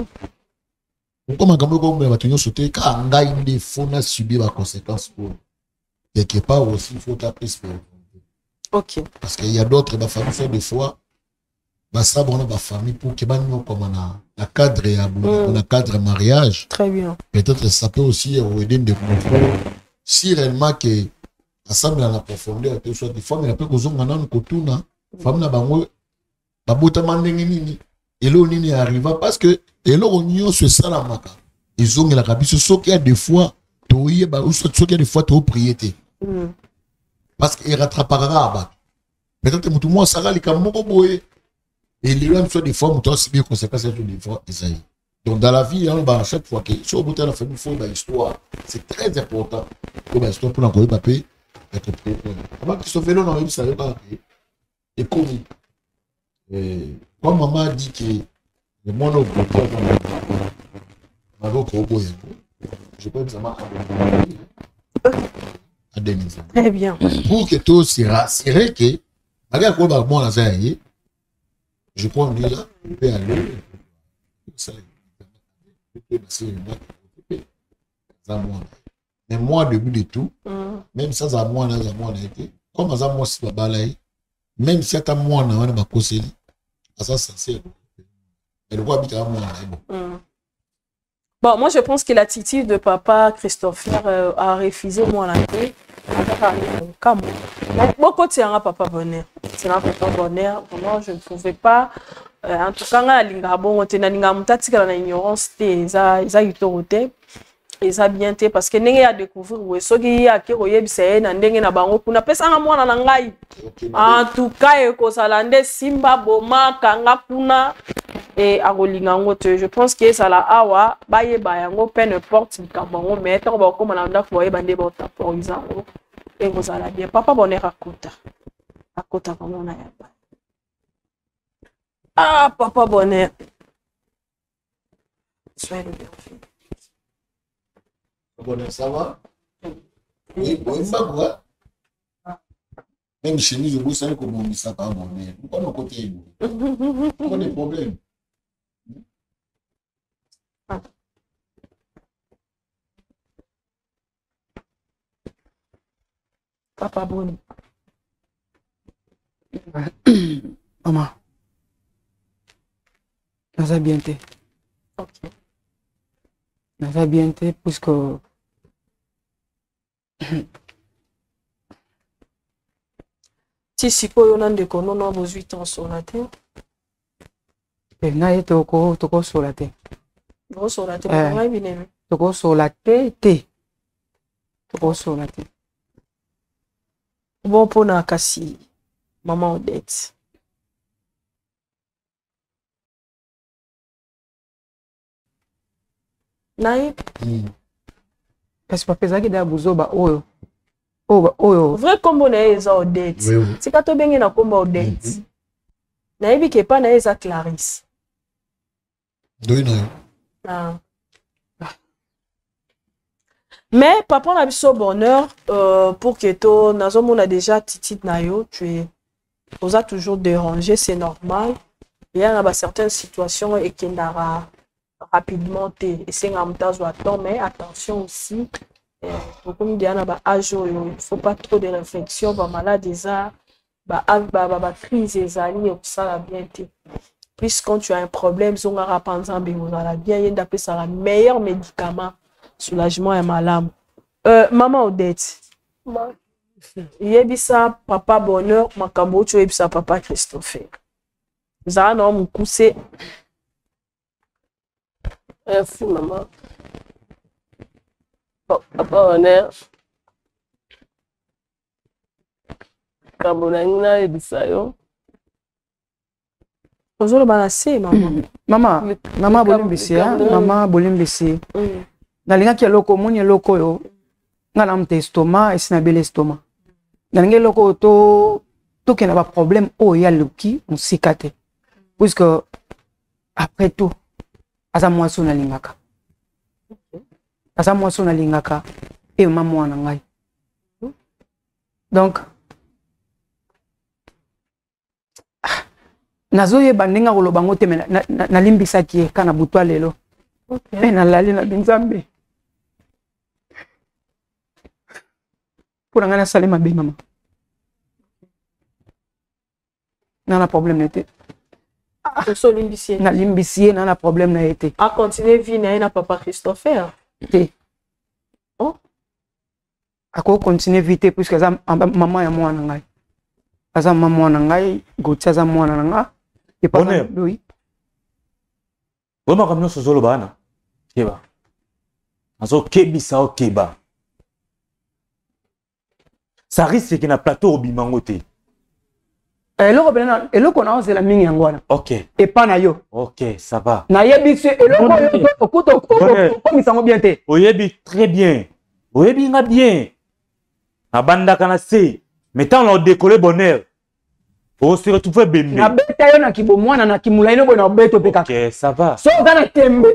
Speaker 10: a subir la conséquence pour quelque part aussi il faut taper.
Speaker 2: Ok.
Speaker 10: Parce qu'il y a d'autres familles des fois ça bon la famille pour que comme la cadre la cadre mariage.
Speaker 2: Très bien.
Speaker 10: Peut-être ça peut aussi aider de comprendre si réellement que ensemble dans la profondeur que soit des fois mais après que on a une kotuna femme na bango babota mandenge nini elo nini arriva parce que elo onyo se salamaka ils ont la rabiso so qu'il y a des fois toye ba ou so qu'il y a des fois to prier parce qu'il rattrapera ba peut-être mutu mo sagali kamoko boye et les gens soit des fois mutu aussi bien conséquences sur des fois Isaïe. Donc dans la vie hein, bah, chaque fois que sur bout la famille faut une histoire c'est très important que bah histoire pour l'encourager papier être prêt avant que ce phénomène on ne savait pas et comme maman a dit que le monde au côté je peux ça m'a
Speaker 2: très bien
Speaker 10: pour que tout sera rassuré que malgré quoi bah moi là je crois on est là on peut aller ça mais moi début de tout même ça ça moi là a été comme ça moi si baba là même si à moi na wana bakoseli ça c'est elle voit bien moi
Speaker 2: bon moi je pense que l'attitude de papa Christopher a refusé moi la paix comme beaucoup tiens papa bonheur c'est un papa bonheur vraiment je ne pouvais pas en tout cas nga linga bon tena linga mutatika na ignorance te za itorote eza bien te parce que ndenge ya découvrir we soki ya ke oyebisa na ndenge na bango kuna pesa nga mwana na ngai en tout cas ekozala nde simba boma kanga kuna et akolinga ngo te je pense que ça la awa bayeba yango peu n'importe likambo ngo mais tant ba koma na ndako boyeba nde bota pour exemple ekozala bien papa bonheur akota comment na yaba. Ah, papa bonheur. Soyez le bienvenu.
Speaker 10: Bonheur, ça va? Oui, bon, il va. Même chez nous, je vous savez comment on ça par bonheur. Pourquoi nos côtés? Pourquoi des problèmes?
Speaker 2: Papa bonheur.
Speaker 1: Maman. Naza bien te.
Speaker 2: Ok.
Speaker 1: Naza bien te puisque
Speaker 2: si sikoyo na ndeko nono bozwi temps sur la terre.
Speaker 1: Na ye toko sur la terre.
Speaker 2: Toko sur la terre. Ngai bineme.
Speaker 1: Toko sur la terre. Toko sur la terre.
Speaker 2: Bon pona kasi maman Odette. Naïb.
Speaker 1: Parce que papa zaki da buzoba oyo.
Speaker 2: Vrai combo na eza Odette. C'est quand to bengi na combo Odette. Naïbi ke pa na eza Clarisse.
Speaker 10: Doi na.
Speaker 2: Ah. Mais papa na biso bonheur pour que to nazomona déjà titite na yo tu es toujours dérangé c'est normal. Il y a certaines situations et qui n'ara rapidement et c'est un temps, mais attention aussi. Comme il y a un âge, il ne faut pas trop de réflexion. Malade déjà, crise ça bien. Plus quand tu as un problème, on va penser bien, il y a un meilleur médicament soulagement et malade. Maman Odette. Il y a ça papa bonheur, makambo tu es ça papa Christopher. Ça non mon coussé.
Speaker 9: Merci maman. Papa bonheur. Kabonangina et bisayo.
Speaker 2: Bonjour banase maman.
Speaker 1: Maman bolimbisi. Nalinga ki loko moni loko yo. Ngana mte estomac et sinabele estomac. Nalinga loko to kena ba problème o ya luki musikate. Puisque après tout asa mwaso na lingaka. Asa mwaso na lingaka e maman wana ngai. Donc nazoye bandinga koloba ngote na limbisa ki kana butwa lelo. Okay. Na lali na binzambe. Pour ngana salima be maman. Nana problème n'était. Na limbisie nana problème na été.
Speaker 2: A continuer vie na papa Christopher.
Speaker 1: Té. Oh. A ko continuer vite puisque maman ya mwana ngai. Asa maman na ngai, gotia za mwana na nga. Et pas oui.
Speaker 3: Wema kamno sozolo bana. Keba. Azo kebisa o keba. Ça risque qu'il y a un plateau au bimangoté.
Speaker 1: Eloko na ozela mingi yangwana.
Speaker 3: Ok.
Speaker 1: Et pas na yo.
Speaker 3: Ok, ça va.
Speaker 1: Na yebi eloko okuto misango bien te.
Speaker 3: Oyebi très bien. Oyebi nga bien. Na banda kana se. Mettons leur décoller bonheur. On se retrouve bembe.
Speaker 1: Na beta yo na kibomwana na kimula ino bona beto peka.
Speaker 3: Ok, ça va.
Speaker 1: So dana tembe.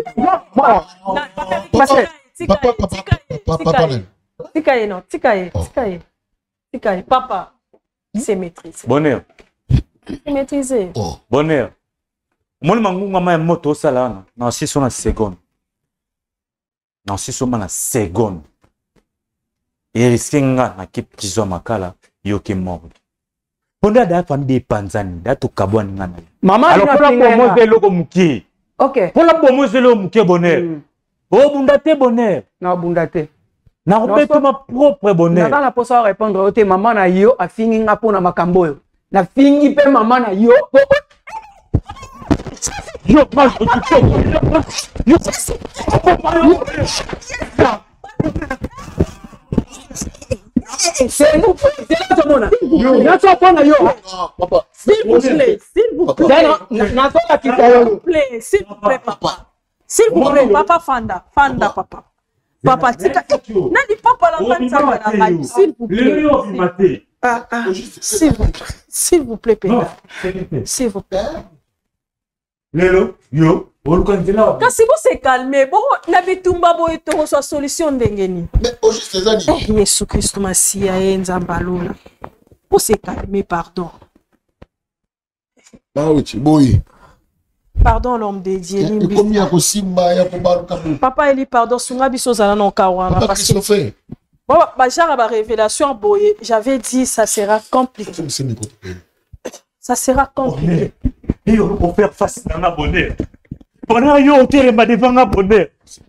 Speaker 2: Papa, c'est maîtrisé.
Speaker 3: Bonheur.
Speaker 2: C'est maîtrisé.
Speaker 3: Oh. Bonheur. Mon mangunga ma moto salana. Non, si son na seconde. Non, si son na seconde. Et riskinga na ki prison makala yoke mort. Ponda da famille panzani da to kabwani ngana.
Speaker 1: Maman
Speaker 3: alors pour la pomoze loko muki.
Speaker 1: OK.
Speaker 3: Pour la pomoze loko muki bonheur. Oh bundate bonheur.
Speaker 1: Na bundate.
Speaker 3: Na robeto ma propre bonheur.
Speaker 1: Na la posa répondre au te maman na yo a fingi nga pona makambo yo. Na fingi pe maman na yo.
Speaker 3: Yo pas yo.
Speaker 1: C'est nous, c'est là mona. Na so pona yo.
Speaker 4: Papa,
Speaker 2: s'il vous plaît,
Speaker 1: na so la kita
Speaker 2: s'il vous plaît, papa. S'il vous plaît, papa Fanda, papa. Papa, nani papa la femme s'il vous plaît. S'il vous plaît, père. S'il vous plaît.
Speaker 3: Lelo, yo,
Speaker 2: kasi vous se calmer, bon, na bitumba bo eto so solution ndengeni.
Speaker 4: Mais au juste les années.
Speaker 2: Yesu Christ Masia nzambalola. Pour se calmer, pardon.
Speaker 4: Boy.
Speaker 2: Pardon l'homme de Dieu. Papa Eli pardon sunga biso zala non kawana parce que bah genre ba révélation boye, j'avais dit ça sera compliqué. Ça sera compliqué.
Speaker 3: Et on peut faire face à un bonheur. Pendant yo tere ma devant un bonheur.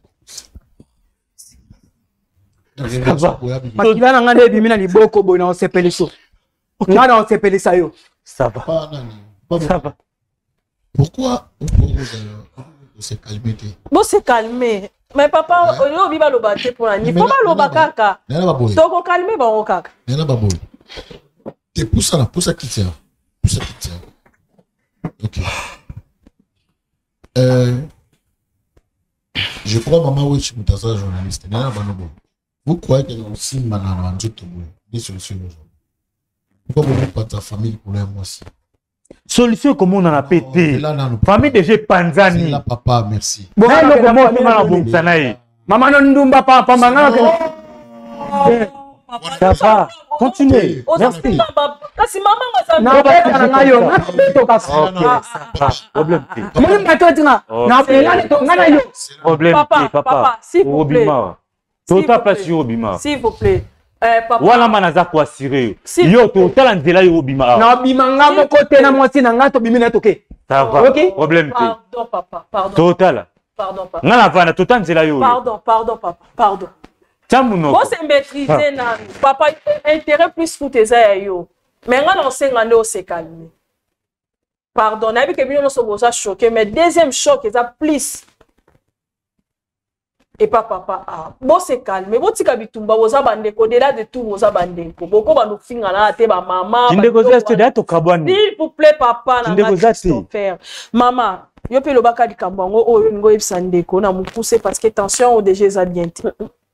Speaker 1: Makila na ngane bimina liboko boy na osepeli so. Ngana osepeli sa yo.
Speaker 3: Ça va. Ça va.
Speaker 10: Pourquoi on s'est calmé?
Speaker 2: Bon, c'est calmé. Mais papa, on va le battre pour la nuit. Il faut pas le battre. Donc, on calme, on caca.
Speaker 10: Il y a pas beau. Tu pousses là, pousse à qui tient. Pousse à qui tient. Ok. Je crois, maman, oui, je suis un journaliste. Vous croyez que nous sommes dans des solutions aujourd'hui? Pourquoi vous n'avez pas ta famille pour les mois aussi?
Speaker 3: Solution comment on en a pété. Famille déjà Panzani.
Speaker 10: Là, papa, merci.
Speaker 3: Bon, maman non ndumba papa mangana. Ça va. Continuez. Merci.
Speaker 2: Kasi maman nga
Speaker 1: Na beta na yo, na to kasi.
Speaker 3: Problème.
Speaker 1: Moi na to tinga. Na pela to ngana yo.
Speaker 3: Problème,
Speaker 2: papa, s'il vous plaît.
Speaker 3: Tota place yo bima.
Speaker 2: S'il vous plaît. Papa.
Speaker 3: Wala manaza ko assurer. Yo to tala nzela yo bima.
Speaker 1: Na bima nga mo côté na mwasi na nga to bimi na toke.
Speaker 3: Ça va. Problème.
Speaker 2: Pardon papa, pardon.
Speaker 3: Total.
Speaker 2: Pardon papa.
Speaker 3: Ngana vana tota nzela yo.
Speaker 2: Pardon papa, pardon.
Speaker 3: Tamuno.
Speaker 2: Bon c'est maîtriser na papa intérêt plus pour tes yo. Mais ngana on sengane au se calmer. Pardon, na bi ke bino so boza choqué mais deuxième choc ça plus. Et pas papa bon c'est calme mais bon tika bitumba boza bandeko de là de tout boza bandeko boko ba no finga na te ba mama
Speaker 3: Ndeko za studio to kabwani.
Speaker 2: S'il vous plaît papa na faire maman yo pe lo baka di kambango oyo ngo ebisa ndeko na mukuse parce que tension au déjà za bien te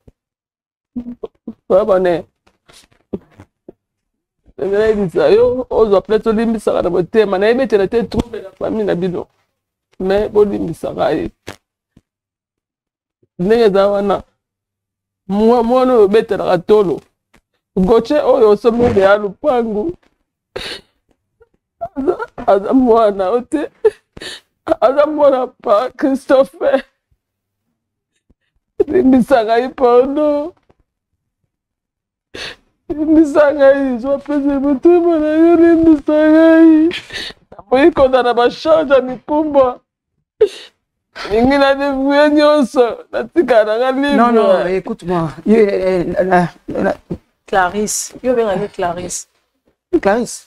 Speaker 9: baba ne ngana bisa yo ozo pleto limbisa na botema na ebete na te trouble na famille na bino mais bo limbisa kai ndenge za wana mwana oyo obetelaka tolo goche oyo osomele ya lupangu aza mwana ote aza mwana pa Christophe limbisa ngai pardon limbisa ngai zwapese motema na yo limbisa ngai namoyi konda na bachange ya mikumba
Speaker 1: Non, non, écoute-moi.
Speaker 2: Clarisse. Yo venga Clarisse.
Speaker 1: Clarisse.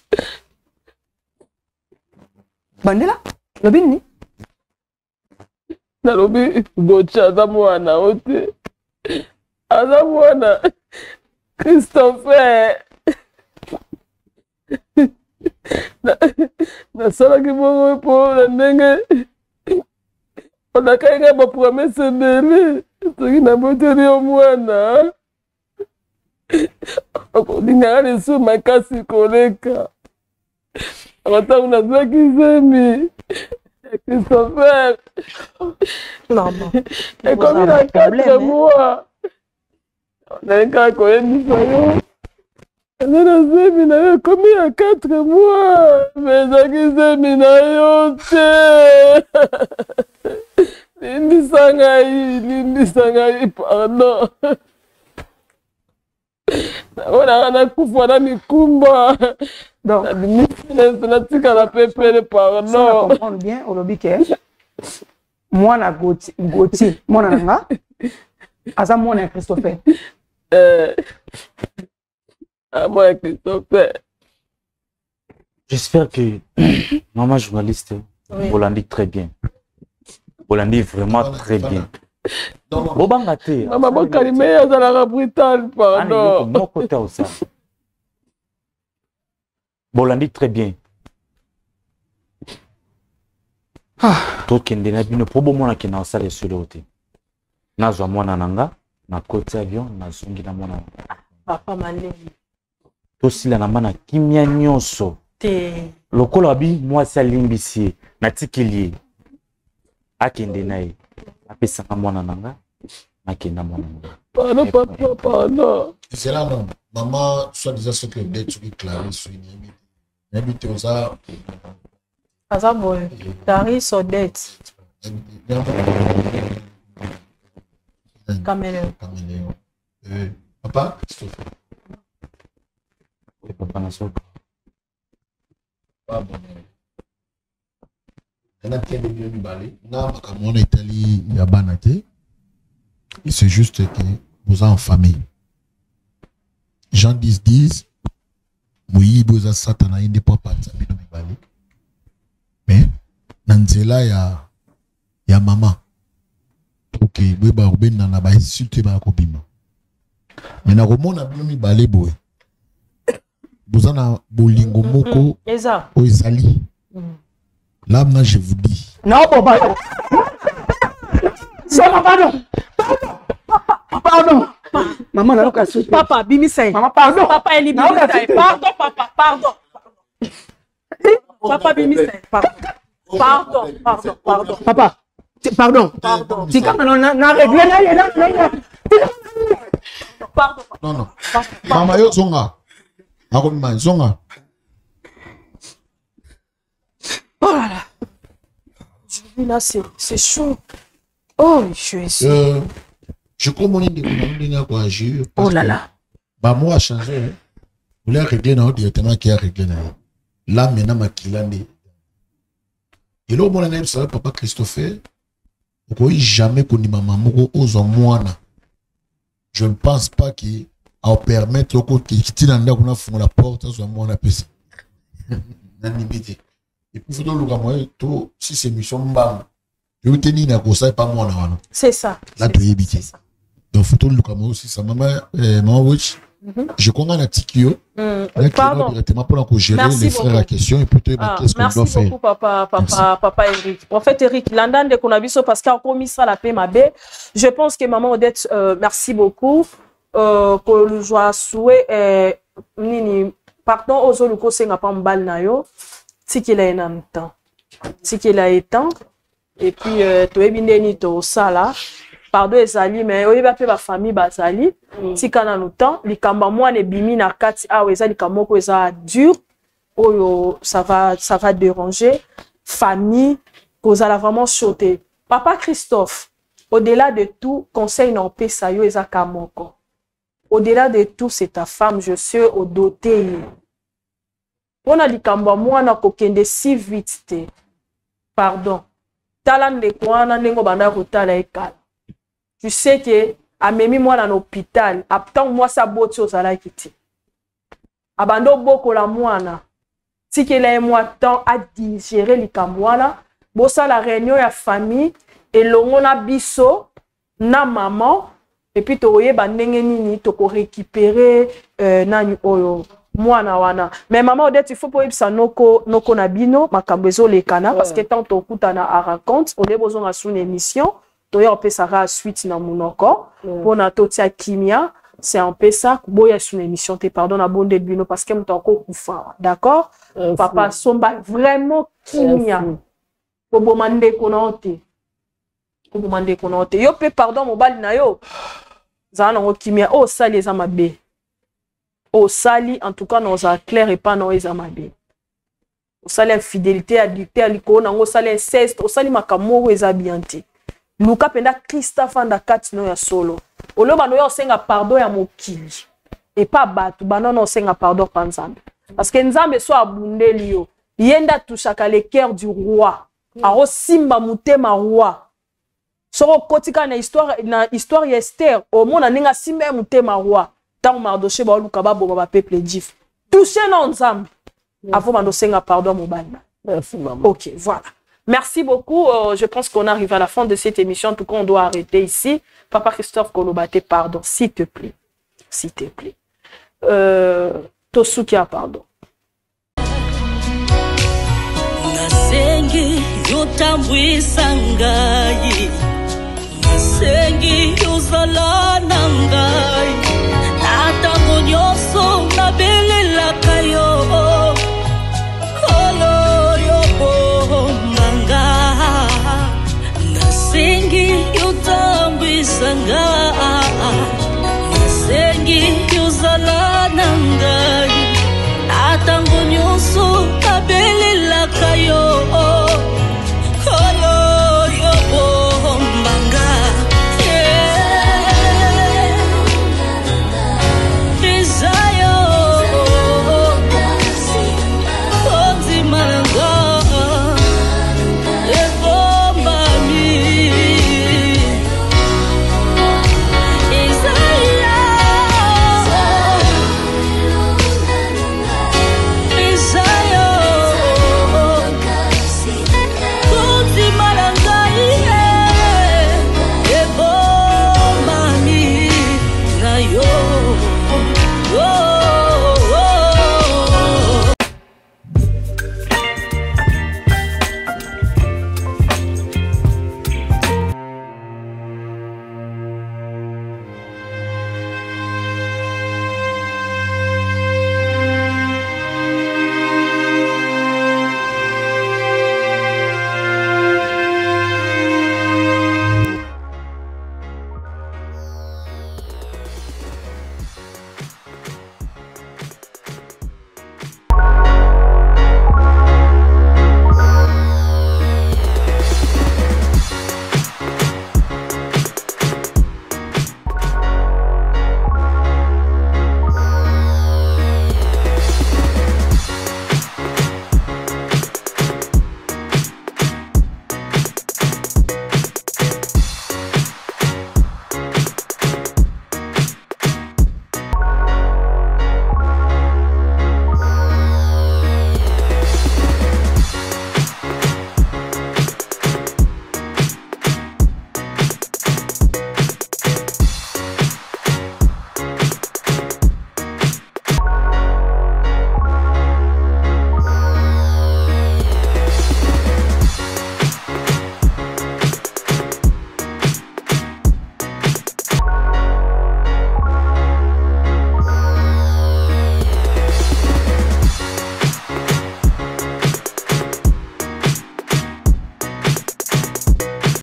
Speaker 1: Bandela? Lobini?
Speaker 9: Na lobi gocha za mwana ote. Aza mwana Christophe. Na sala ki bongo po na ndenge. On a quand même promesse de lui. Na boteli o mwana. Okolinga ale so makasi koleka. Ata una zaki zemi. Christopher.
Speaker 2: Non, non.
Speaker 9: Et comme il a 4 mois. On a un cas qu'on a mis ça yo. On a zemi na yo comme il a 4 mois. Mais zaki zemi na yo te. Limbisa ngai pardon. On a kufa na mikumba.
Speaker 1: Donc,
Speaker 9: natika na pepele pardon.
Speaker 1: On comprend bien au lobby que moi na Gauthier, moi na nga. Asa moi na Christophe.
Speaker 9: Moi Christophe.
Speaker 3: J'espère que maman journaliste vous l'en dit très bien. Vous l'en dit vraiment très bien. Bobanga te.
Speaker 9: Maman bokalime azalaka brutal pardon.
Speaker 3: Mon côté aussi. Vous l'en dit très bien. To kende na bino probo mona kina osale sur le côté. Nazwa mwana nanga na côté avion na zungi na mwana.
Speaker 2: Papa malé.
Speaker 3: To sila na mana kimia nyonso.
Speaker 2: Te.
Speaker 3: Lokolo abi moi sa limbisi na tikili. Akende nae. Apesa na mwana nanga. Nakenda mwana nanga.
Speaker 9: Pardon papa pardon.
Speaker 10: C'est là non. Maman soit déjà ce que des trucs Clarisse habité aux arts.
Speaker 2: Asa boy. Clarisse Odette. Caméléon.
Speaker 10: Papa?
Speaker 3: Papa na soka.
Speaker 10: C'est juste que vous êtes en famille. Jean 10 Moui boza satana inde papa bino mibali. Mais nanzela ya mama. OK, beba obena na ba insulte ba kobima. Mais na komona bino mibali boy. Bozana bolingo moko o ezali. Là maintenant je vous dis.
Speaker 1: Non papa. Ça pardon. Pardon. Maman n'a pas souhaité.
Speaker 2: Papa, bimisai.
Speaker 1: Maman, pardon.
Speaker 2: Papa, elle est bimisai. Pardon, papa, pardon. Papa, bimisai. Pardon, pardon, pardon.
Speaker 1: Papa, pardon.
Speaker 2: Pardon.
Speaker 1: Si quand on a réglé là.
Speaker 2: Pardon.
Speaker 10: Non, non. Maman, yo zonga. Akomima zonga.
Speaker 2: Oh là là. Là, c'est chaud. Oh, Jésus.
Speaker 10: Je comprends que agir.
Speaker 2: Oh là là.
Speaker 10: Bah, moi, a changé. Vous voulez régler directement qui a réglé. Là, maintenant, ma kilande. Et là, mon ami, ça, papa Christopher, vous ne jamais connu ma maman aux hommes. Je ne pense pas qu'il a permettre au côté qui tient la porte aux hommes à PC. Et puis, il faut que tout, si c'est mission bam, je vais tenir la grosse pas moi.
Speaker 2: C'est ça.
Speaker 10: Là, tu es habité. Donc, il faut que le aussi, sa maman, je comprends la tikio.
Speaker 2: Pardon.
Speaker 10: Directement pour gérer les frères à question et plutôt qu'est-ce qu'on doit faire.
Speaker 2: Merci beaucoup, papa Eric. Prophète Eric, l'andane de Konabiso, parce qu'il a commis ça la paix, ma belle. Je pense que maman Odette, merci beaucoup. Pour le joie souhait, nini, pardon, aux autres, c'est n'a pas un bal nayo. Si qu'il a un temps. Si qu'il a un temps. Et puis, tu es bien ni to sala. Pardon, ezali, mais oui, bah, ma famille, bazali. Si qu'on a le temps, les kamba moi, les bimi na kati, ah, oui, les kamoko, ça dur. Oh, ça va déranger. Famille, cause à la vraiment sauter. Papa Christophe, au-delà de tout, conseil n'en paie ça, yo, eza kamoko. Au-delà de tout, c'est ta femme, je suis au doté. On a dit kamba moi, na kokende si vite, pardon. Talan de quoi, na nengo banda kotala ekala. Tu sais que, à même moi dans l'hôpital, après moi, ça botte aux ala kiti. Abando boko la moana. Si qu'elle a moi temps à digérer les kamwana, bossa la réunion ya famille, et l'on a biso, na maman, et puis toye bandenge nini, toko récupérer, nani oyo. Mwana wana. Mais maman Odette, il faut pas ça noko nabino, makambezo les kana, parce que tant au kutana à raconte, on est besoin à son émission. On peut ça suite dans mon encore pour na totia kimia c'est un peu ça boya sur l'émission te pardon na bonde bino parce que m'ta encore kufa d'accord papa somba vraiment kimia pour bomande konote yo pe pardon mon bali na yo za na kimia oh sali za mabe oh sali en tout cas nos a clair et pas nos za mabe au sali infidélité adultère liko na ngo sali inceste au sali makamo eza bianti Luka penda Christophe anda kati no ya solo. Olo bano ya osenga pardon ya mokili. Et pas batu bano no osenga pardon pa Nzambe. Parce que Nzambe so abundeli yo. Yenda touchaka le cœur du roi. Aro simba mutema roi. Soro kotika na histoire ya Esther. Au mona ninga simba mutema roi. Tant Mardoché ba luka ba bo ba peuple juif. Toucher na Nzambe. Avant bano osenga pardon mo bana.
Speaker 9: Merci maman.
Speaker 2: OK, voilà. Merci beaucoup. Je pense qu'on arrive à la fin de cette émission. En tout cas, on doit arrêter ici. Papa Christophe Kolobate, pardon, s'il te plaît. S'il te plaît. Tosukia, pardon.
Speaker 8: Nasengi yotambwisa ngai. Nasengi yozala nanga.